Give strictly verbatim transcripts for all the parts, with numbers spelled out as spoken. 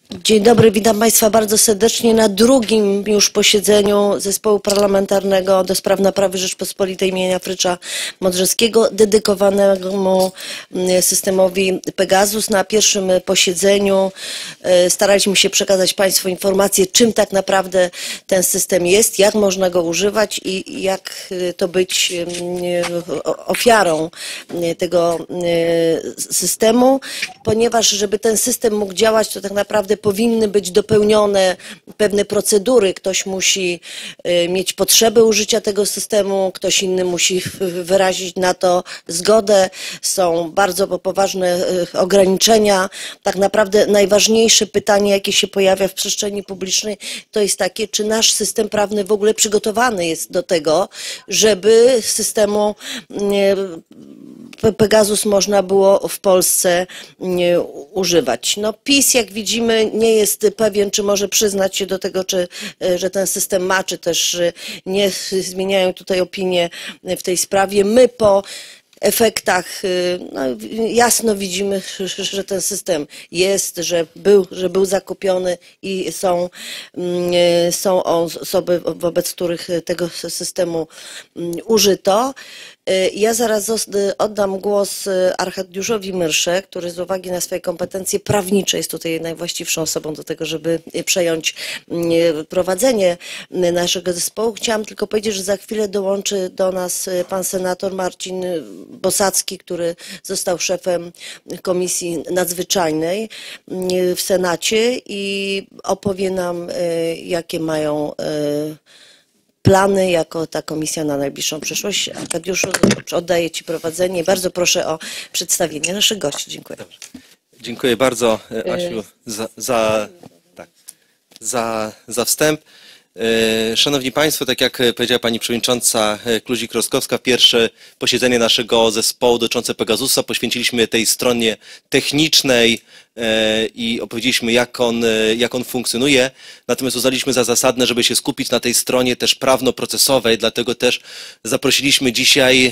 Dzień dobry, witam Państwa bardzo serdecznie na drugim już posiedzeniu Zespołu Parlamentarnego do Spraw Naprawy Rzeczpospolitej imienia Frycza Modrzewskiego dedykowanemu systemowi Pegasus. Na pierwszym posiedzeniu staraliśmy się przekazać Państwu informację, czym tak naprawdę ten system jest, jak można go używać i jak to być ofiarą tego systemu, ponieważ żeby ten system mógł działać, to tak naprawdę powinny być dopełnione pewne procedury. Ktoś musi mieć potrzebę użycia tego systemu, ktoś inny musi wyrazić na to zgodę. Są bardzo poważne ograniczenia. Tak naprawdę najważniejsze pytanie, jakie się pojawia w przestrzeni publicznej, to jest takie, czy nasz system prawny w ogóle przygotowany jest do tego, żeby systemu Pegasus można było w Polsce używać. No PiS, jak widzimy, nie jest pewien, czy może przyznać się do tego, czy, że ten system ma, czy też nie. Zmieniają tutaj opinię w tej sprawie. My po efektach no, jasno widzimy, że ten system jest, że był, że był zakupiony i są, są osoby, wobec których tego systemu użyto. Ja zaraz oddam głos Arkadiuszowi Myrsze, który z uwagi na swoje kompetencje prawnicze jest tutaj najwłaściwszą osobą do tego, żeby przejąć prowadzenie naszego zespołu. Chciałam tylko powiedzieć, że za chwilę dołączy do nas pan senator Marcin Bosacki, który został szefem Komisji Nadzwyczajnej w Senacie i opowie nam, jakie mają plany jako ta komisja na najbliższą przyszłość. Arkadiuszu, oddaję Ci prowadzenie. Bardzo proszę o przedstawienie naszych gości. Dziękuję. Dobrze. Dziękuję bardzo, Asiu, za, za, tak, za, za wstęp. Szanowni Państwo, tak jak powiedziała Pani Przewodnicząca Kluzik-Rostkowska, pierwsze posiedzenie naszego zespołu dotyczące Pegasusa poświęciliśmy tej stronie technicznej i opowiedzieliśmy, jak on, jak on funkcjonuje. Natomiast uznaliśmy za zasadne, żeby się skupić na tej stronie też prawno-procesowej, dlatego też zaprosiliśmy dzisiaj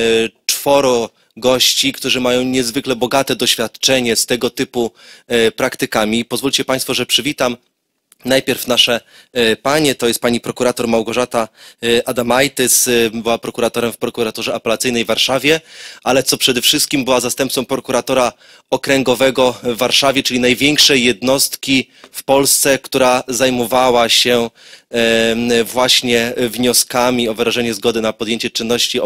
czworo gości, którzy mają niezwykle bogate doświadczenie z tego typu praktykami. Pozwólcie Państwo, że przywitam najpierw nasze panie, to jest pani prokurator Małgorzata Adamaitis, była prokuratorem w prokuraturze apelacyjnej w Warszawie, ale co przede wszystkim była zastępcą prokuratora okręgowego w Warszawie, czyli największej jednostki w Polsce, która zajmowała się właśnie wnioskami o wyrażenie zgody na podjęcie czynności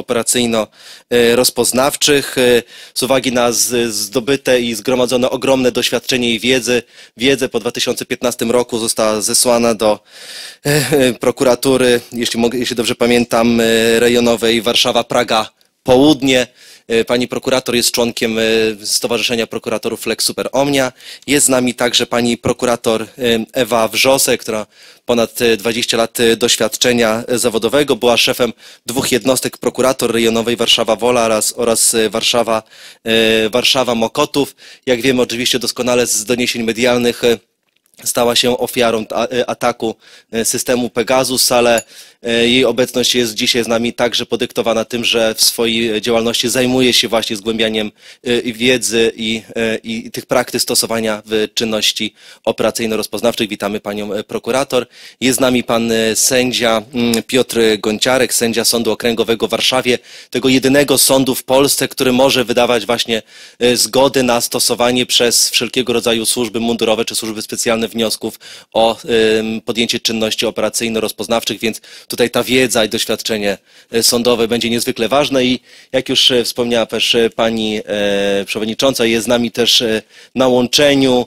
operacyjno-rozpoznawczych. Z uwagi na zdobyte i zgromadzone ogromne doświadczenie i wiedzę, wiedzę po dwa tysiące piętnastym roku została zesłana do prokuratury, jeśli, mogę, jeśli dobrze pamiętam, rejonowej Warszawa-Praga Południe. Pani prokurator jest członkiem Stowarzyszenia Prokuratorów Lex Super Omnia. Jest z nami także pani prokurator Ewa Wrzosek, która ponad dwadzieścia lat doświadczenia zawodowego, była szefem dwóch jednostek prokurator rejonowej Warszawa-Wola oraz, oraz Warszawa, Warszawa Mokotów. Jak wiemy oczywiście doskonale z doniesień medialnych, stała się ofiarą ataku systemu Pegasus, ale jej obecność jest dzisiaj z nami także podyktowana tym, że w swojej działalności zajmuje się właśnie zgłębianiem wiedzy i, i tych praktyk stosowania w czynności operacyjno-rozpoznawczych. Witamy panią prokurator. Jest z nami pan sędzia Piotr Gonciarek, sędzia Sądu Okręgowego w Warszawie, tego jedynego sądu w Polsce, który może wydawać właśnie zgody na stosowanie przez wszelkiego rodzaju służby mundurowe czy służby specjalne wniosków o podjęcie czynności operacyjno-rozpoznawczych, więc tutaj ta wiedza i doświadczenie sądowe będzie niezwykle ważne i jak już wspomniała też pani przewodnicząca, jest z nami też na łączeniu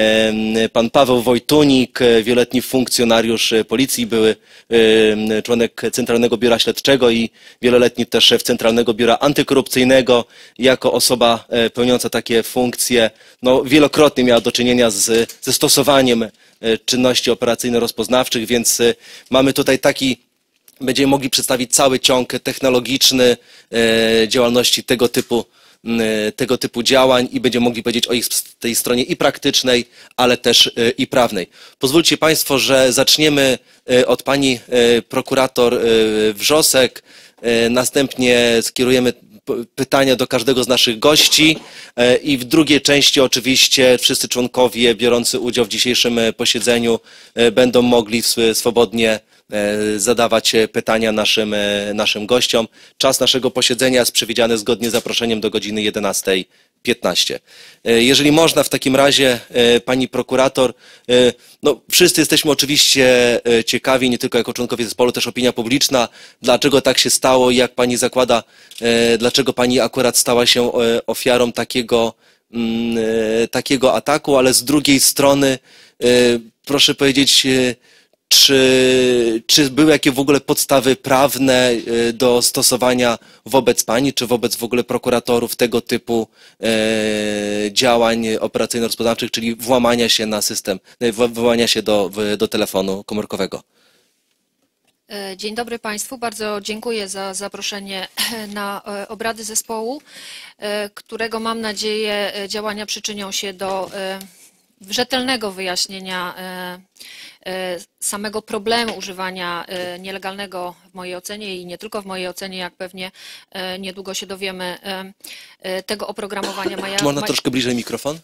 pan Paweł Wojtunik, wieloletni funkcjonariusz policji, były członek Centralnego Biura Śledczego i wieloletni też szef Centralnego Biura Antykorupcyjnego. Jako osoba pełniąca takie funkcje, no, wielokrotnie miała do czynienia z, ze stosowaniem czynności operacyjno-rozpoznawczych, więc mamy tutaj taki, będziemy mogli przedstawić cały ciąg technologiczny działalności tego typu tego typu działań i będziemy mogli powiedzieć o ich tej stronie i praktycznej, ale też i prawnej. Pozwólcie Państwo, że zaczniemy od pani prokurator Wrzosek, następnie skierujemy pytania do każdego z naszych gości i w drugiej części oczywiście wszyscy członkowie biorący udział w dzisiejszym posiedzeniu będą mogli swobodnie zadawać pytania naszym, naszym gościom. Czas naszego posiedzenia jest przewidziany zgodnie z zaproszeniem do godziny jedenastej piętnaście. Jeżeli można, w takim razie pani prokurator, no wszyscy jesteśmy oczywiście ciekawi, nie tylko jako członkowie zespołu, też opinia publiczna, dlaczego tak się stało i jak pani zakłada, dlaczego pani akurat stała się ofiarą takiego, takiego ataku, ale z drugiej strony proszę powiedzieć, Czy, czy były jakieś w ogóle podstawy prawne do stosowania wobec pani, czy wobec w ogóle prokuratorów tego typu e, działań operacyjno-rozpoznawczych, czyli włamania się na system, włamania się do, do telefonu komórkowego? Dzień dobry Państwu. Bardzo dziękuję za zaproszenie na obrady zespołu, którego mam nadzieję działania przyczynią się do rzetelnego wyjaśnienia samego problemu używania nielegalnego w mojej ocenie i nie tylko w mojej ocenie, jak pewnie niedługo się dowiemy, tego oprogramowania. Maja, Czy można Maj... troszkę bliżej mikrofon?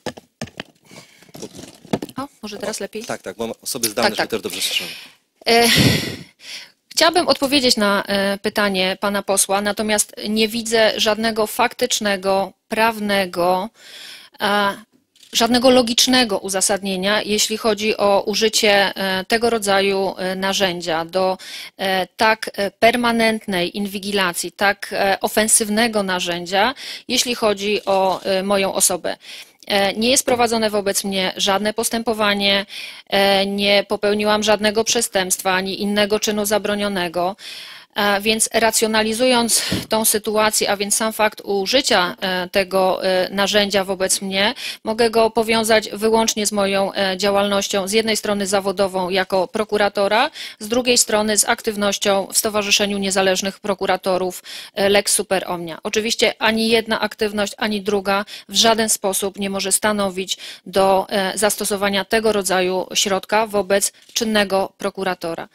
O, może teraz lepiej? Tak, tak, bo osoby zdalne, tak, tak. też dobrze słyszą. Chciałabym odpowiedzieć na pytanie pana posła, natomiast nie widzę żadnego faktycznego, prawnego, żadnego logicznego uzasadnienia, jeśli chodzi o użycie tego rodzaju narzędzia do tak permanentnej inwigilacji, tak ofensywnego narzędzia, jeśli chodzi o moją osobę. Nie jest prowadzone wobec mnie żadne postępowanie, nie popełniłam żadnego przestępstwa ani innego czynu zabronionego. Więc racjonalizując tą sytuację, a więc sam fakt użycia tego narzędzia wobec mnie, mogę go powiązać wyłącznie z moją działalnością z jednej strony zawodową jako prokuratora, z drugiej strony z aktywnością w Stowarzyszeniu Niezależnych Prokuratorów Lex Super Omnia. Oczywiście ani jedna aktywność, ani druga w żaden sposób nie może stanowić do zastosowania tego rodzaju środka wobec czynnego prokuratora.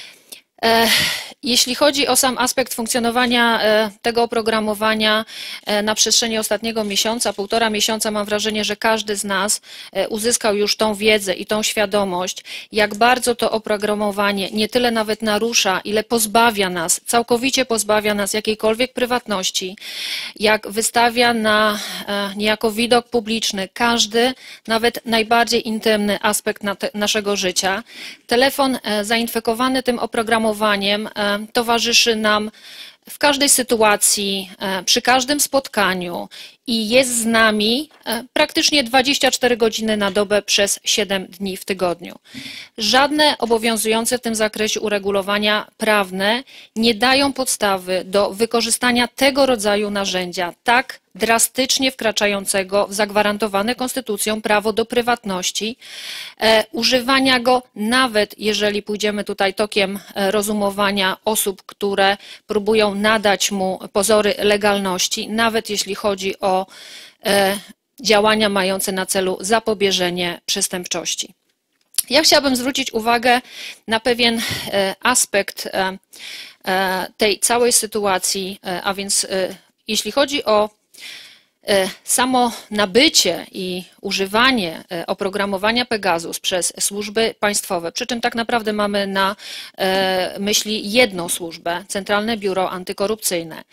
Jeśli chodzi o sam aspekt funkcjonowania tego oprogramowania na przestrzeni ostatniego miesiąca, półtora miesiąca, mam wrażenie, że każdy z nas uzyskał już tą wiedzę i tą świadomość, jak bardzo to oprogramowanie nie tyle nawet narusza, ile pozbawia nas, całkowicie pozbawia nas jakiejkolwiek prywatności, jak wystawia na niejako widok publiczny każdy, nawet najbardziej intymny aspekt naszego życia. Telefon zainfekowany tym oprogramowaniem towarzyszy nam w każdej sytuacji, przy każdym spotkaniu i jest z nami praktycznie dwadzieścia cztery godziny na dobę przez siedem dni w tygodniu. Żadne obowiązujące w tym zakresie uregulowania prawne nie dają podstawy do wykorzystania tego rodzaju narzędzia, tak drastycznie wkraczającego w zagwarantowane konstytucją prawo do prywatności, e, używania go nawet jeżeli pójdziemy tutaj tokiem rozumowania osób, które próbują nadać mu pozory legalności, nawet jeśli chodzi o e, działania mające na celu zapobieżenie przestępczości. Ja chciałabym zwrócić uwagę na pewien e, aspekt e, e, tej całej sytuacji, e, a więc e, jeśli chodzi o samo nabycie i używanie oprogramowania Pegasus przez służby państwowe, przy czym tak naprawdę mamy na myśli jedną służbę, Centralne Biuro Antykorupcyjne.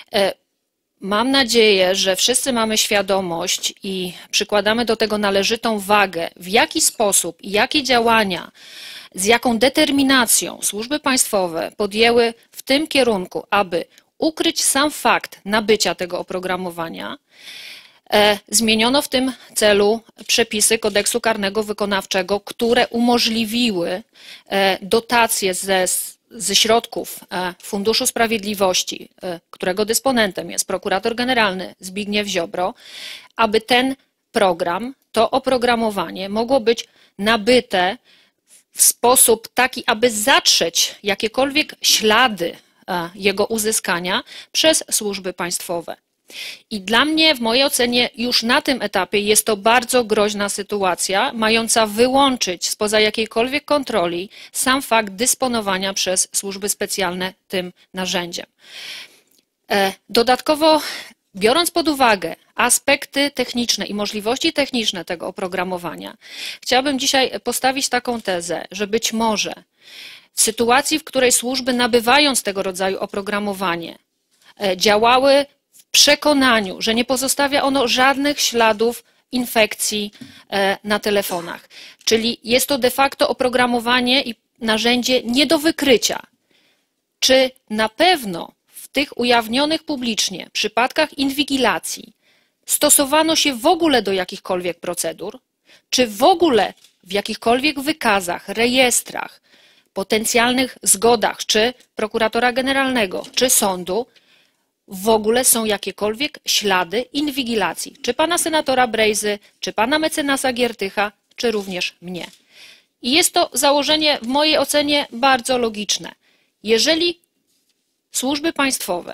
Mam nadzieję, że wszyscy mamy świadomość i przykładamy do tego należytą wagę, w jaki sposób i jakie działania, z jaką determinacją służby państwowe podjęły w tym kierunku, aby ukryć sam fakt nabycia tego oprogramowania. E, zmieniono w tym celu przepisy kodeksu karnego wykonawczego, które umożliwiły e, dotacje ze, ze środków e, Funduszu Sprawiedliwości, e, którego dysponentem jest prokurator generalny Zbigniew Ziobro, aby ten program, to oprogramowanie mogło być nabyte w sposób taki, aby zatrzeć jakiekolwiek ślady jego uzyskania przez służby państwowe. I dla mnie, w mojej ocenie, już na tym etapie jest to bardzo groźna sytuacja, mająca wyłączyć spoza jakiejkolwiek kontroli sam fakt dysponowania przez służby specjalne tym narzędziem. Dodatkowo, biorąc pod uwagę aspekty techniczne i możliwości techniczne tego oprogramowania, chciałabym dzisiaj postawić taką tezę, że być może w sytuacji, w której służby, nabywając tego rodzaju oprogramowanie, działały w przekonaniu, że nie pozostawia ono żadnych śladów infekcji na telefonach. Czyli jest to de facto oprogramowanie i narzędzie nie do wykrycia. Czy na pewno w tych ujawnionych publicznie przypadkach inwigilacji stosowano się w ogóle do jakichkolwiek procedur? Czy w ogóle w jakichkolwiek wykazach, rejestrach, potencjalnych zgodach, czy prokuratora generalnego, czy sądu, w ogóle są jakiekolwiek ślady inwigilacji? Czy pana senatora Brejzy, czy pana mecenasa Giertycha, czy również mnie? I jest to założenie w mojej ocenie bardzo logiczne. Jeżeli służby państwowe,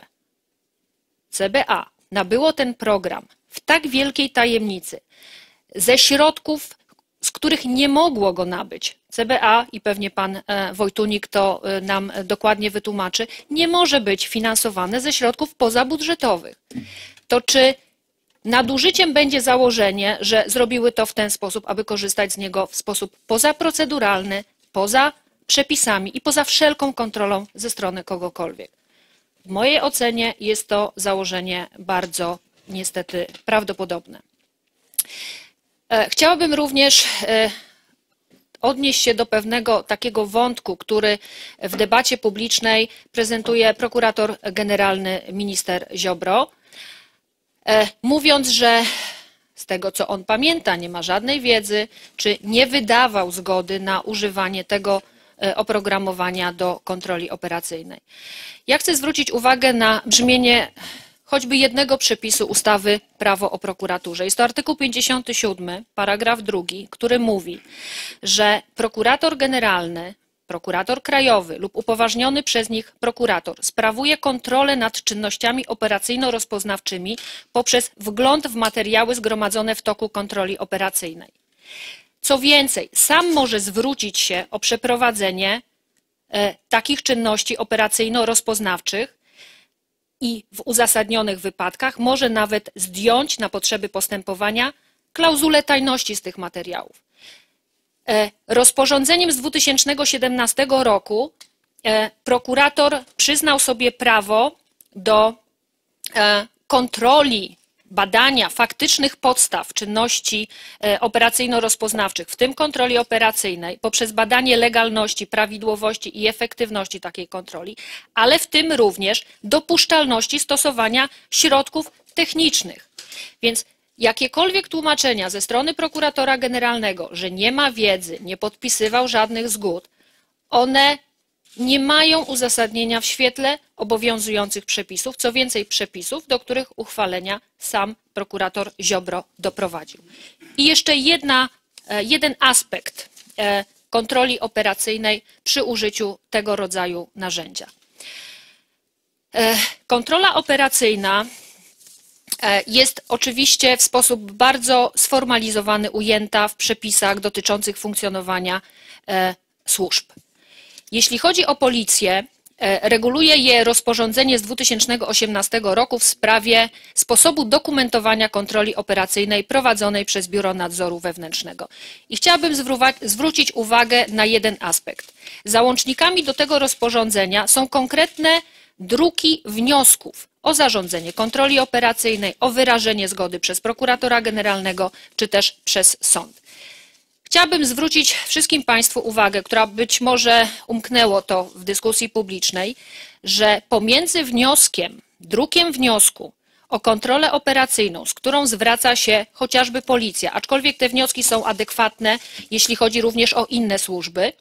C B A, nabyło ten program w tak wielkiej tajemnicy, ze środków, z których nie mogło go nabyć, C B A, i pewnie pan Wojtunik to nam dokładnie wytłumaczy, nie może być finansowane ze środków pozabudżetowych, to czy nadużyciem będzie założenie, że zrobiły to w ten sposób, aby korzystać z niego w sposób pozaproceduralny, poza przepisami i poza wszelką kontrolą ze strony kogokolwiek? W mojej ocenie jest to założenie bardzo niestety prawdopodobne. Chciałabym również odnieść się do pewnego takiego wątku, który w debacie publicznej prezentuje prokurator generalny minister Ziobro, mówiąc, że z tego, co on pamięta, nie ma żadnej wiedzy, czy nie wydawał zgody na używanie tego oprogramowania do kontroli operacyjnej. Ja chcę zwrócić uwagę na brzmienie choćby jednego przepisu ustawy Prawo o prokuraturze. Jest to artykuł pięćdziesiąty siódmy, paragraf drugi, który mówi, że prokurator generalny, prokurator krajowy lub upoważniony przez nich prokurator sprawuje kontrolę nad czynnościami operacyjno-rozpoznawczymi poprzez wgląd w materiały zgromadzone w toku kontroli operacyjnej. Co więcej, sam może zwrócić się o przeprowadzenie e, takich czynności operacyjno-rozpoznawczych i w uzasadnionych wypadkach może nawet zdjąć na potrzeby postępowania klauzulę tajności z tych materiałów. E, rozporządzeniem z dwa tysiące siedemnastego roku e, prokurator przyznał sobie prawo do e, kontroli badania faktycznych podstaw czynności operacyjno-rozpoznawczych, w tym kontroli operacyjnej, poprzez badanie legalności, prawidłowości i efektywności takiej kontroli, ale w tym również dopuszczalności stosowania środków technicznych. Więc jakiekolwiek tłumaczenia ze strony prokuratora generalnego, że nie ma wiedzy, nie podpisywał żadnych zgód, one nie mają uzasadnienia w świetle obowiązujących przepisów, co więcej przepisów, do których uchwalenia sam prokurator Ziobro doprowadził. I jeszcze jedna, jeden aspekt kontroli operacyjnej przy użyciu tego rodzaju narzędzia. Kontrola operacyjna jest oczywiście w sposób bardzo sformalizowany ujęta w przepisach dotyczących funkcjonowania służb. Jeśli chodzi o policję, reguluje je rozporządzenie z dwa tysiące osiemnastego roku w sprawie sposobu dokumentowania kontroli operacyjnej prowadzonej przez Biuro Nadzoru Wewnętrznego. I chciałabym zwrócić uwagę na jeden aspekt. Załącznikami do tego rozporządzenia są konkretne druki wniosków o zarządzenie kontroli operacyjnej, o wyrażenie zgody przez prokuratora generalnego czy też przez sąd. Chciałabym zwrócić wszystkim Państwu uwagę, która być może umknęło to w dyskusji publicznej, że pomiędzy wnioskiem, drukiem wniosku o kontrolę operacyjną, z którą zwraca się chociażby policja, aczkolwiek te wnioski są adekwatne, jeśli chodzi również o inne służby,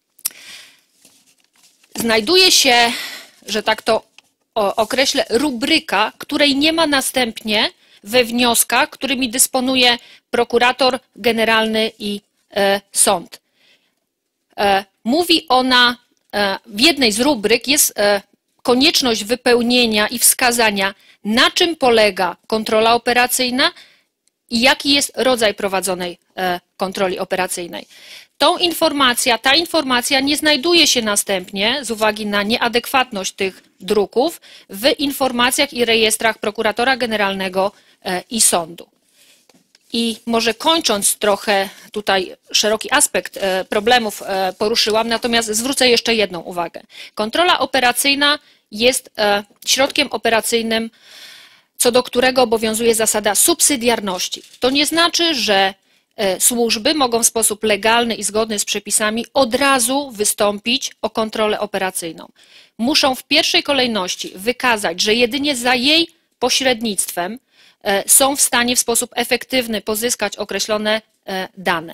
znajduje się, że tak to określę, rubryka, której nie ma następnie we wnioskach, którymi dysponuje prokurator generalny i e, sąd. E, mówi ona, e, w jednej z rubryk jest e, konieczność wypełnienia i wskazania, na czym polega kontrola operacyjna i jaki jest rodzaj prowadzonej kontroli operacyjnej. Tą informacja, ta informacja nie znajduje się następnie z uwagi na nieadekwatność tych druków w informacjach i rejestrach prokuratora generalnego i sądu. I może kończąc trochę tutaj szeroki aspekt problemów poruszyłam, natomiast zwrócę jeszcze jedną uwagę. Kontrola operacyjna jest środkiem operacyjnym, co do którego obowiązuje zasada subsydiarności. To nie znaczy, że służby mogą w sposób legalny i zgodny z przepisami od razu wystąpić o kontrolę operacyjną. Muszą w pierwszej kolejności wykazać, że jedynie za jej pośrednictwem są w stanie w sposób efektywny pozyskać określone dane.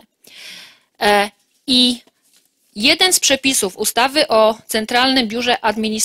I jeden z przepisów ustawy o Centralnym Biurze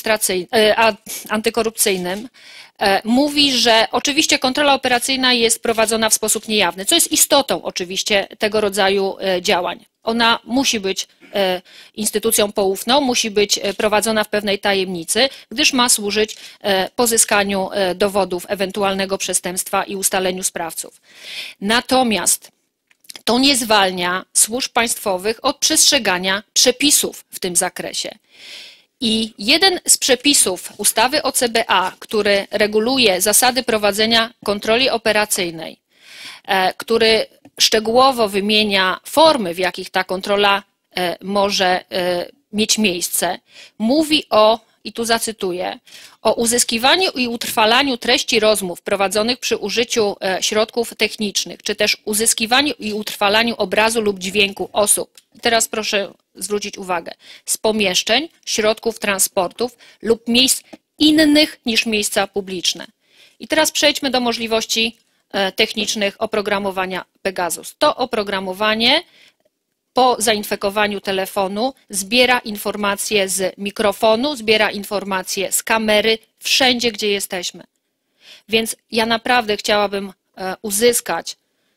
Antykorupcyjnym mówi, że oczywiście kontrola operacyjna jest prowadzona w sposób niejawny, co jest istotą oczywiście tego rodzaju działań. Ona musi być instytucją poufną, musi być prowadzona w pewnej tajemnicy, gdyż ma służyć pozyskaniu dowodów ewentualnego przestępstwa i ustaleniu sprawców. Natomiast to nie zwalnia służb państwowych od przestrzegania przepisów w tym zakresie. I jeden z przepisów ustawy o C B A, który reguluje zasady prowadzenia kontroli operacyjnej, który szczegółowo wymienia formy, w jakich ta kontrola może mieć miejsce, mówi o, i tu zacytuję, o uzyskiwaniu i utrwalaniu treści rozmów prowadzonych przy użyciu środków technicznych, czy też uzyskiwaniu i utrwalaniu obrazu lub dźwięku osób. I teraz proszę zwrócić uwagę, z pomieszczeń, środków transportów lub miejsc innych niż miejsca publiczne. I teraz przejdźmy do możliwości technicznych oprogramowania Pegasus. To oprogramowanie po zainfekowaniu telefonu zbiera informacje z mikrofonu, zbiera informacje z kamery, wszędzie, gdzie jesteśmy. Więc ja naprawdę chciałabym uzyskać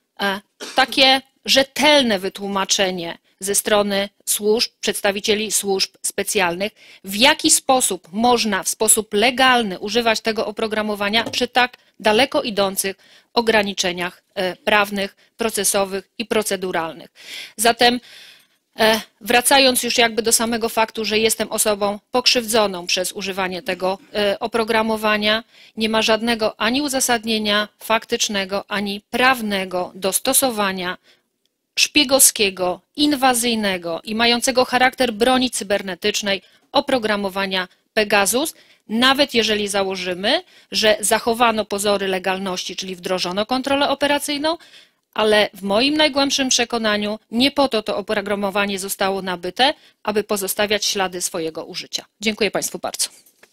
takie rzetelne wytłumaczenie ze strony służb, przedstawicieli służb specjalnych, w jaki sposób można w sposób legalny używać tego oprogramowania przy tak daleko idących ograniczeniach prawnych, procesowych i proceduralnych. Zatem wracając już jakby do samego faktu, że jestem osobą pokrzywdzoną przez używanie tego oprogramowania, nie ma żadnego ani uzasadnienia faktycznego, ani prawnego do stosowania szpiegowskiego, inwazyjnego i mającego charakter broni cybernetycznej oprogramowania Pegasus, nawet jeżeli założymy, że zachowano pozory legalności, czyli wdrożono kontrolę operacyjną, ale w moim najgłębszym przekonaniu nie po to to oprogramowanie zostało nabyte, aby pozostawiać ślady swojego użycia. Dziękuję Państwu bardzo.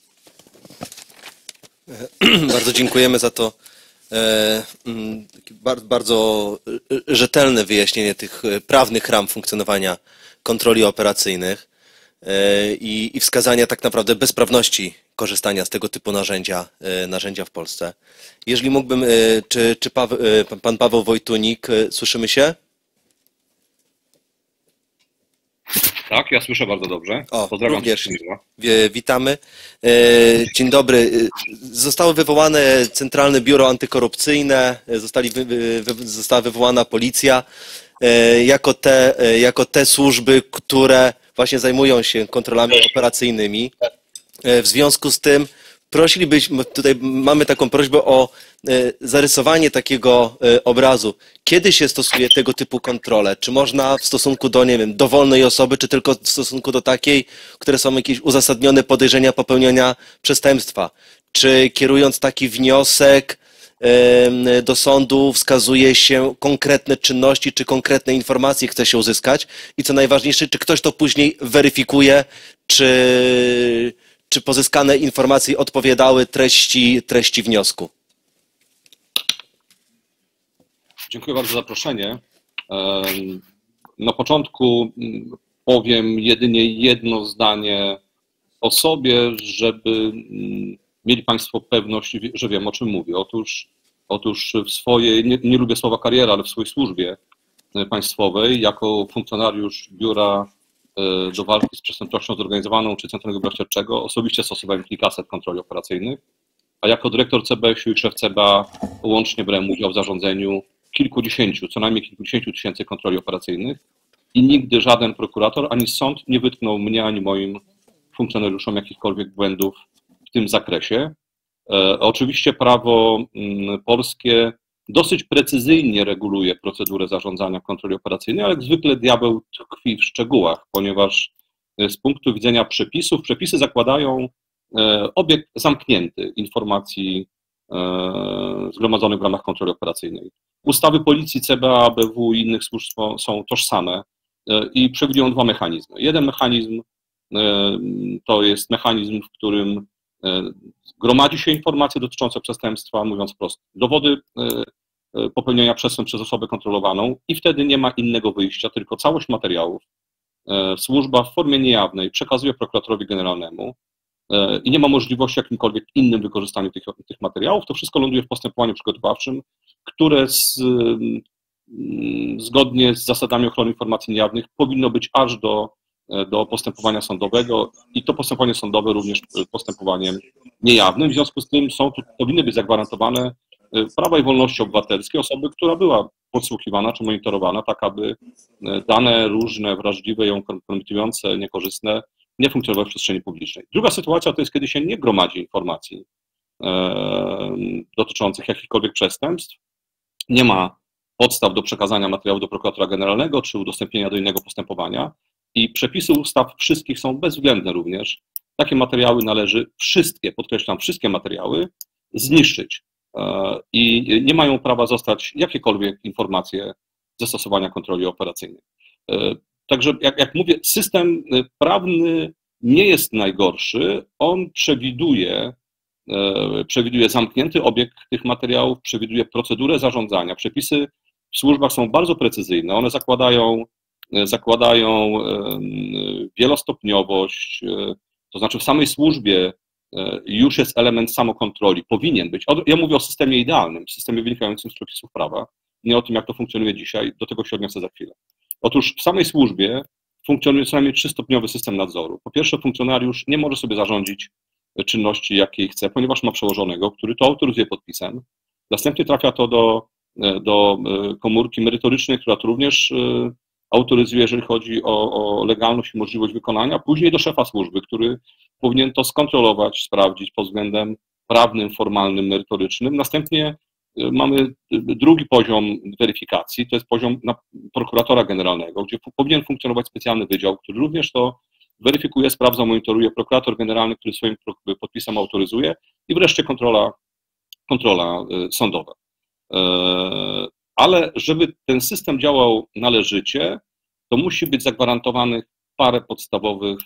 Bardzo dziękujemy za to e, bardzo rzetelne wyjaśnienie tych prawnych ram funkcjonowania kontroli operacyjnych e, i, i wskazania tak naprawdę bezprawności korzystania z tego typu narzędzia, narzędzia w Polsce. Jeżeli mógłbym, czy, czy Paweł, pan Paweł Wojtunik, słyszymy się? Tak, ja słyszę bardzo dobrze. O, pozdrawiam również. wszystkich. Witamy. Dzień dobry. Zostało wywołane Centralne Biuro Antykorupcyjne, zostali, została wywołana policja jako te, jako te służby, które właśnie zajmują się kontrolami operacyjnymi. W związku z tym prosilibyśmy, tutaj mamy taką prośbę o zarysowanie takiego obrazu. Kiedy się stosuje tego typu kontrolę? Czy można w stosunku do, nie wiem, dowolnej osoby, czy tylko w stosunku do takiej, które są jakieś uzasadnione podejrzenia popełnienia przestępstwa? Czy kierując taki wniosek do sądu wskazuje się konkretne czynności, czy konkretne informacje chce się uzyskać? I co najważniejsze, czy ktoś to później weryfikuje, czy... czy pozyskane informacje odpowiadały treści, treści wniosku? Dziękuję bardzo za zaproszenie. Na początku powiem jedynie jedno zdanie o sobie, żeby mieli Państwo pewność, że wiem, o czym mówię. Otóż, otóż w swojej, nie, nie lubię słowa kariera, ale w swojej służbie państwowej, jako funkcjonariusz Biura do walki z przestępczością zorganizowaną czy Centralnego Biura Śledczego osobiście stosowałem kilkaset kontroli operacyjnych, a jako dyrektor C B S-u i szef C B A łącznie brałem udział w zarządzeniu kilkudziesięciu, co najmniej kilkudziesięciu tysięcy kontroli operacyjnych i nigdy żaden prokurator ani sąd nie wytknął mnie ani moim funkcjonariuszom jakichkolwiek błędów w tym zakresie. E, oczywiście prawo m, polskie dosyć precyzyjnie reguluje procedurę zarządzania kontroli operacyjnej, ale jak zwykle diabeł tkwi w szczegółach, ponieważ z punktu widzenia przepisów, przepisy zakładają e, obieg zamknięty informacji e, zgromadzonych w ramach kontroli operacyjnej. Ustawy policji, C B A, A B W i innych służb są tożsame e, i przewidują dwa mechanizmy. Jeden mechanizm e, to jest mechanizm, w którym e, gromadzi się informacje dotyczące przestępstwa, mówiąc wprost, dowody e, popełnienia przestępstw przez osobę kontrolowaną i wtedy nie ma innego wyjścia, tylko całość materiałów służba w formie niejawnej przekazuje prokuratorowi generalnemu i nie ma możliwości jakimkolwiek innym wykorzystaniu tych, tych materiałów. To wszystko ląduje w postępowaniu przygotowawczym, które z, zgodnie z zasadami ochrony informacji niejawnych powinno być aż do, do postępowania sądowego i to postępowanie sądowe również postępowaniem niejawnym. W związku z tym są tu, powinny być zagwarantowane prawa i wolności obywatelskie osoby, która była podsłuchiwana czy monitorowana, tak aby dane różne, wrażliwe, ją kompromitujące, niekorzystne nie funkcjonowały w przestrzeni publicznej. Druga sytuacja to jest, kiedy się nie gromadzi informacji e, dotyczących jakichkolwiek przestępstw, nie ma podstaw do przekazania materiału do prokuratora generalnego czy udostępnienia do innego postępowania i przepisy ustaw wszystkich są bezwzględne również. Takie materiały należy wszystkie, podkreślam, wszystkie materiały zniszczyć. I nie mają prawa zostać jakiekolwiek informacje ze stosowania kontroli operacyjnej. Także jak, jak mówię, system prawny nie jest najgorszy, on przewiduje, przewiduje zamknięty obieg tych materiałów, przewiduje procedurę zarządzania. Przepisy w służbach są bardzo precyzyjne, one zakładają, zakładają wielostopniowość, to znaczy w samej służbie już jest element samokontroli, powinien być. Ja mówię o systemie idealnym, systemie wynikającym z przepisów prawa, nie o tym, jak to funkcjonuje dzisiaj, do tego się odniosę za chwilę. Otóż w samej służbie funkcjonuje co najmniej trzystopniowy system nadzoru. Po pierwsze, funkcjonariusz nie może sobie zarządzić czynności, jakiej chce, ponieważ ma przełożonego, który to autoryzuje podpisem. Następnie trafia to do, do komórki merytorycznej, która to również autoryzuje, jeżeli chodzi o, o legalność i możliwość wykonania, później do szefa służby, który powinien to skontrolować, sprawdzić pod względem prawnym, formalnym, merytorycznym. Następnie mamy drugi poziom weryfikacji, to jest poziom prokuratora generalnego, gdzie powinien funkcjonować specjalny wydział, który również to weryfikuje, sprawdza, monitoruje, prokurator generalny, który swoim podpisem autoryzuje i wreszcie kontrola, kontrola sądowa. Ale żeby ten system działał należycie, to musi być zagwarantowanych parę podstawowych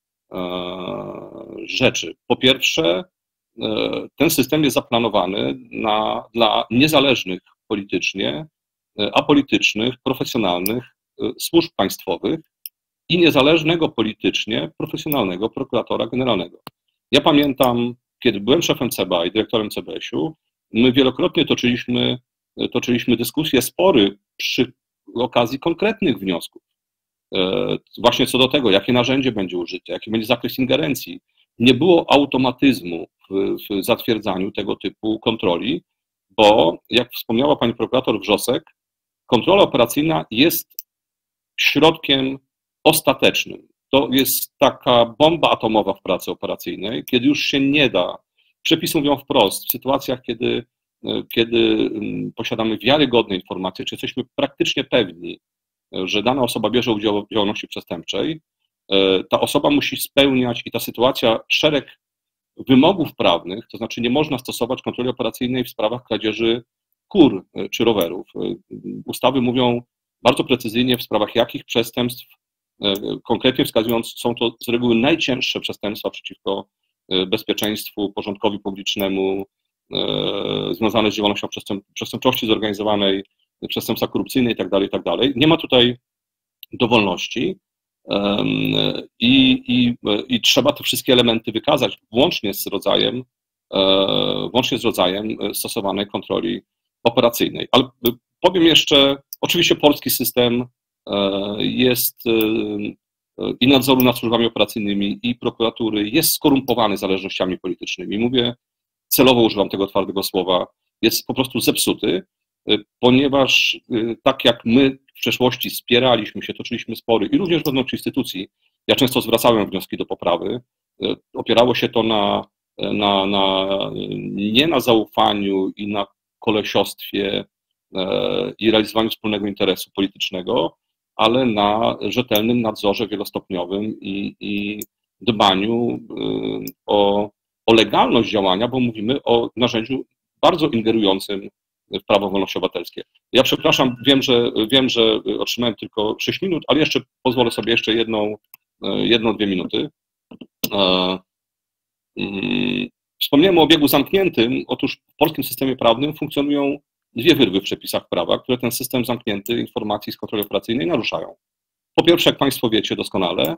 rzeczy. Po pierwsze, ten system jest zaplanowany na, dla niezależnych politycznie, apolitycznych, profesjonalnych służb państwowych i niezależnego politycznie, profesjonalnego prokuratora generalnego. Ja pamiętam, kiedy byłem szefem C B A i dyrektorem C B S-u, my wielokrotnie toczyliśmy, toczyliśmy dyskusje, spory przy okazji konkretnych wniosków. Właśnie co do tego, jakie narzędzie będzie użyte, jaki będzie zakres ingerencji. Nie było automatyzmu w, w zatwierdzaniu tego typu kontroli, bo jak wspomniała pani prokurator Wrzosek, kontrola operacyjna jest środkiem ostatecznym. To jest taka bomba atomowa w pracy operacyjnej, kiedy już się nie da. Przepisy mówią wprost, w sytuacjach, kiedy, kiedy posiadamy wiarygodne informacje, czy jesteśmy praktycznie pewni, że dana osoba bierze udział w działalności przestępczej, ta osoba musi spełniać i ta sytuacja szereg wymogów prawnych, to znaczy nie można stosować kontroli operacyjnej w sprawach kradzieży kur czy rowerów. Ustawy mówią bardzo precyzyjnie w sprawach jakich przestępstw, konkretnie wskazując, są to z reguły najcięższe przestępstwa przeciwko bezpieczeństwu, porządkowi publicznemu, związane z działalnością przestępczości zorganizowanej, przestępstwa korupcyjne itd., itd. Nie ma tutaj dowolności i, i, i trzeba te wszystkie elementy wykazać, włącznie z rodzajem, włącznie z rodzajem stosowanej kontroli operacyjnej. Ale powiem jeszcze, oczywiście polski system jest i nadzoru nad służbami operacyjnymi, i prokuratury jest skorumpowany zależnościami politycznymi. Mówię, celowo używam tego twardego słowa, jest po prostu zepsuty ponieważ tak jak my w przeszłości spieraliśmy się, toczyliśmy spory i również wewnątrz instytucji, ja często zwracałem wnioski do poprawy, opierało się to na, na, na, nie na zaufaniu i na kolesiostwie i realizowaniu wspólnego interesu politycznego, ale na rzetelnym nadzorze wielostopniowym i, i dbaniu o, o legalność działania, bo mówimy o narzędziu bardzo ingerującym w prawo wolności obywatelskie. Ja przepraszam, wiem, że, wiem, że otrzymałem tylko sześć minut, ale jeszcze pozwolę sobie jeszcze jedną, jedną dwie minuty. Wspomniałem o obiegu zamkniętym. Otóż w polskim systemie prawnym funkcjonują dwie wyrwy w przepisach prawa, które ten system zamknięty informacji z kontroli operacyjnej naruszają. Po pierwsze, jak Państwo wiecie doskonale,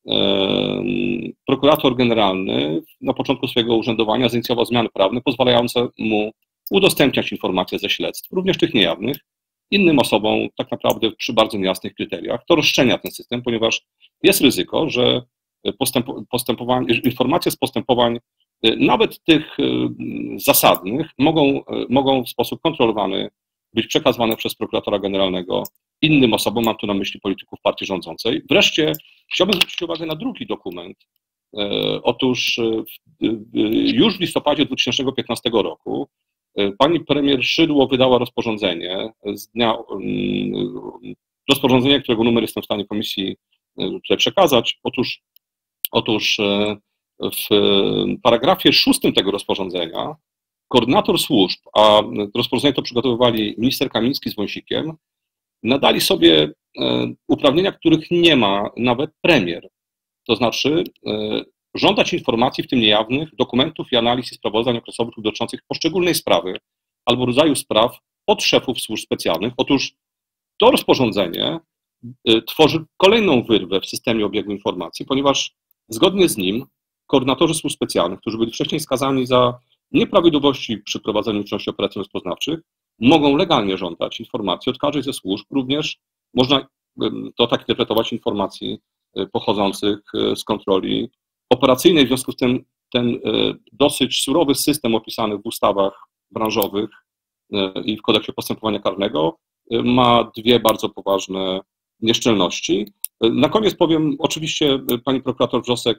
prokurator generalny na początku swojego urzędowania zainicjował zmiany prawne pozwalające mu udostępniać informacje ze śledztw, również tych niejawnych, innym osobom tak naprawdę przy bardzo niejasnych kryteriach. To rozszczelnia ten system, ponieważ jest ryzyko, że postęp, postępowań, informacje z postępowań, nawet tych zasadnych, mogą, mogą w sposób kontrolowany być przekazywane przez prokuratora generalnego innym osobom, mam tu na myśli polityków partii rządzącej. Wreszcie chciałbym zwrócić uwagę na drugi dokument. Otóż już w listopadzie dwa tysiące piętnastego roku pani premier Szydło wydała rozporządzenie z dnia, rozporządzenie, którego numer jestem w stanie komisji tutaj przekazać. Otóż, otóż w paragrafie szóstym tego rozporządzenia koordynator służb, a rozporządzenie to przygotowywali minister Kamiński z Wąsikiem, nadali sobie uprawnienia, których nie ma nawet premier. To znaczy żądać informacji, w tym niejawnych, dokumentów i analiz i sprawozdań okresowych dotyczących poszczególnej sprawy albo rodzaju spraw od szefów służb specjalnych. Otóż to rozporządzenie tworzy kolejną wyrwę w systemie obiegu informacji, ponieważ zgodnie z nim koordynatorzy służb specjalnych, którzy byli wcześniej skazani za nieprawidłowości przy prowadzeniu czynności operacyjno-rozpoznawczych, mogą legalnie żądać informacji od każdej ze służb, również można to tak interpretować informacji pochodzących z kontroli operacyjnej. W związku z tym ten dosyć surowy system opisany w ustawach branżowych i w kodeksie postępowania karnego ma dwie bardzo poważne nieszczelności. Na koniec powiem, oczywiście pani prokurator Wrzosek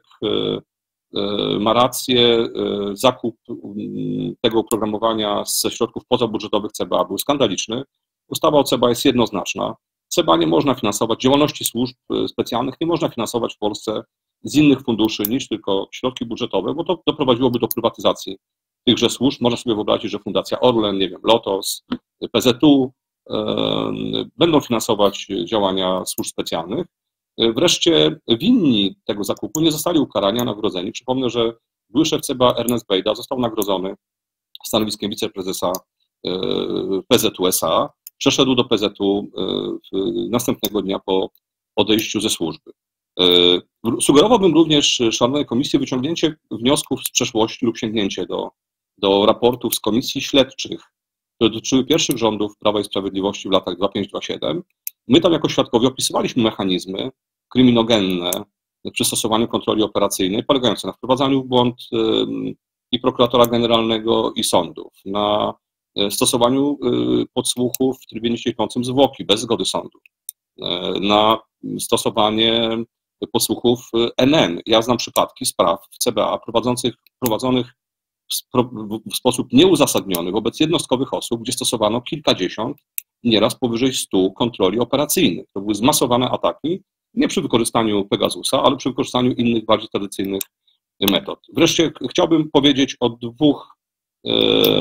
ma rację, zakup tego oprogramowania ze środków pozabudżetowych C B A był skandaliczny. Ustawa o C B A jest jednoznaczna. C B A nie można finansować, działalności służb specjalnych nie można finansować w Polsce z innych funduszy niż tylko środki budżetowe, bo to doprowadziłoby do prywatyzacji tychże służb. Można sobie wyobrazić, że Fundacja Orlen, nie wiem, Lotos, P Z U yy, będą finansować działania służb specjalnych. Wreszcie winni tego zakupu nie zostali ukarani, a nagrodzeni. Przypomnę, że były szef C B A Ernest Bejda został nagrodzony stanowiskiem wiceprezesa P Z U S A. Przeszedł do P Z U następnego dnia po odejściu ze służby. Sugerowałbym również szanownej komisji wyciągnięcie wniosków z przeszłości lub sięgnięcie do, do raportów z komisji śledczych, które dotyczyły pierwszych rządów Prawa i Sprawiedliwości w latach dwa tysiące piąty do dwa tysiące siódmego. My tam jako świadkowie opisywaliśmy mechanizmy kryminogenne przy stosowaniu kontroli operacyjnej, polegające na wprowadzaniu w błąd i prokuratora generalnego, i sądów, na stosowaniu podsłuchów w trybie nieścieczącym zwłoki bez zgody sądu, na stosowanie podsłuchów N M. Ja znam przypadki spraw w C B A prowadzących, prowadzonych w sposób nieuzasadniony wobec jednostkowych osób, gdzie stosowano kilkadziesiąt, nieraz powyżej stu kontroli operacyjnych. To były zmasowane ataki, nie przy wykorzystaniu Pegasusa, ale przy wykorzystaniu innych, bardziej tradycyjnych metod. Wreszcie chciałbym powiedzieć o dwóch e,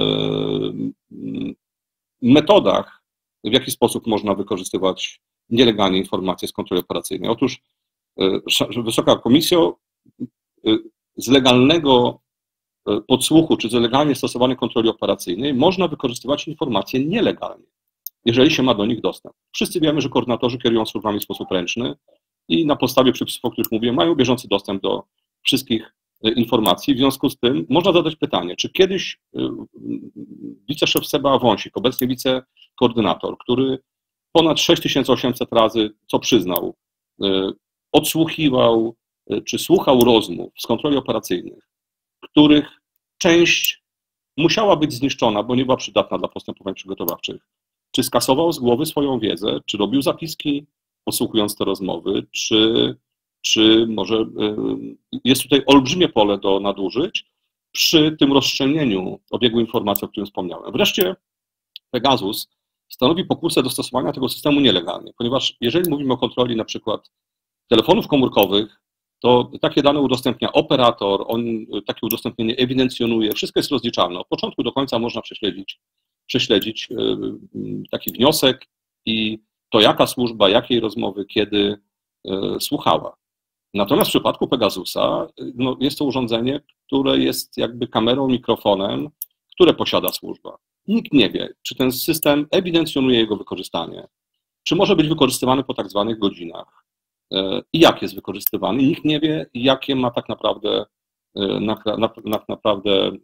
metodach, w jaki sposób można wykorzystywać nielegalnie informacje z kontroli operacyjnej. Otóż, e, Wysoka Komisjo, e, z legalnego podsłuchu, czy z legalnie stosowanej kontroli operacyjnej można wykorzystywać informacje nielegalnie, jeżeli się ma do nich dostęp. Wszyscy wiemy, że koordynatorzy kierują służbami w sposób ręczny i na podstawie przepisów, o których mówię, mają bieżący dostęp do wszystkich informacji. W związku z tym można zadać pytanie, czy kiedyś wiceszef C B A Wąsik, obecnie wicekoordynator, który ponad sześć tysięcy osiemset razy, co przyznał, odsłuchiwał czy słuchał rozmów z kontroli operacyjnych, których część musiała być zniszczona, bo nie była przydatna dla postępowań przygotowawczych. czy skasował z głowy swoją wiedzę, czy robił zapiski, podsłuchując te rozmowy, czy, czy może jest tutaj olbrzymie pole do nadużyć przy tym rozszczelnieniu obiegu informacji, o którym wspomniałem. Wreszcie Pegasus stanowi pokusę do stosowania tego systemu nielegalnie, ponieważ jeżeli mówimy o kontroli na przykład telefonów komórkowych, to takie dane udostępnia operator, on takie udostępnienie ewidencjonuje, wszystko jest rozliczalne. Od początku do końca można prześledzić, prześledzić taki wniosek i to, jaka służba, jakiej rozmowy, kiedy słuchała. Natomiast w przypadku Pegasusa no, jest to urządzenie, które jest jakby kamerą, mikrofonem, które posiada służba. Nikt nie wie, czy ten system ewidencjonuje jego wykorzystanie, czy może być wykorzystywany po tak zwanych godzinach i jak jest wykorzystywany. Nikt nie wie, jakie ma tak naprawdę, tak naprawdę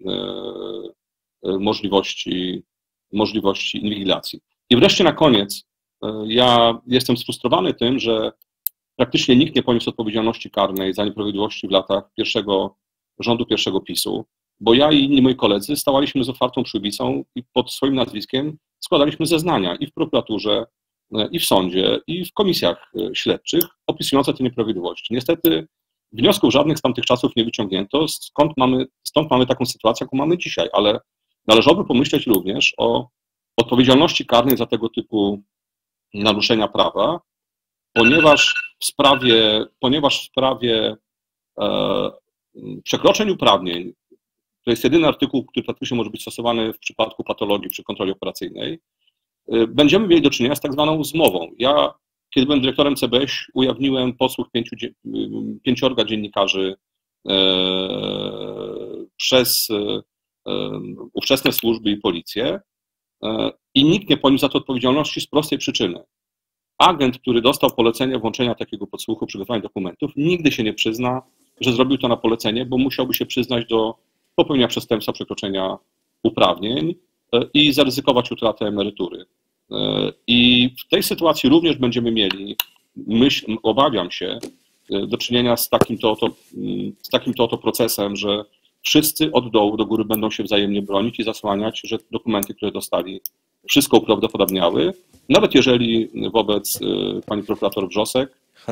możliwości, możliwości inwigilacji. I wreszcie na koniec, ja jestem sfrustrowany tym, że praktycznie nikt nie poniósł odpowiedzialności karnej za nieprawidłowości w latach pierwszego rządu pierwszego PiSu, bo ja i inni moi koledzy stawaliśmy z otwartą przybicą i pod swoim nazwiskiem składaliśmy zeznania i w prokuraturze, i w sądzie, i w komisjach śledczych opisujące te nieprawidłowości. Niestety wniosków żadnych z tamtych czasów nie wyciągnięto, skąd mamy, stąd mamy taką sytuację, jaką mamy dzisiaj, ale należałoby pomyśleć również o odpowiedzialności karnej za tego typu naruszenia prawa, ponieważ w sprawie, ponieważ w sprawie e, przekroczeń uprawnień, to jest jedyny artykuł, który praktycznie może być stosowany w przypadku patologii przy kontroli operacyjnej, e, będziemy mieli do czynienia z tak zwaną zmową. Ja, kiedy byłem dyrektorem C B S, ujawniłem podsłuch pięciu, pięciorga dziennikarzy e, przez e, ówczesne służby i policję e, i nikt nie poniósł za to odpowiedzialności z prostej przyczyny. Agent, który dostał polecenie włączenia takiego podsłuchu, przygotowania dokumentów, nigdy się nie przyzna, że zrobił to na polecenie, bo musiałby się przyznać do popełnienia przestępstwa przekroczenia uprawnień i zaryzykować utratę emerytury. I w tej sytuacji również będziemy mieli, myśl, obawiam się, do czynienia z takim to oto, z takim to oto procesem, że wszyscy od dołu do góry będą się wzajemnie bronić i zasłaniać, że dokumenty, które dostali, wszystko uprawdopodobniały, nawet jeżeli wobec pani prokurator Wrzosek,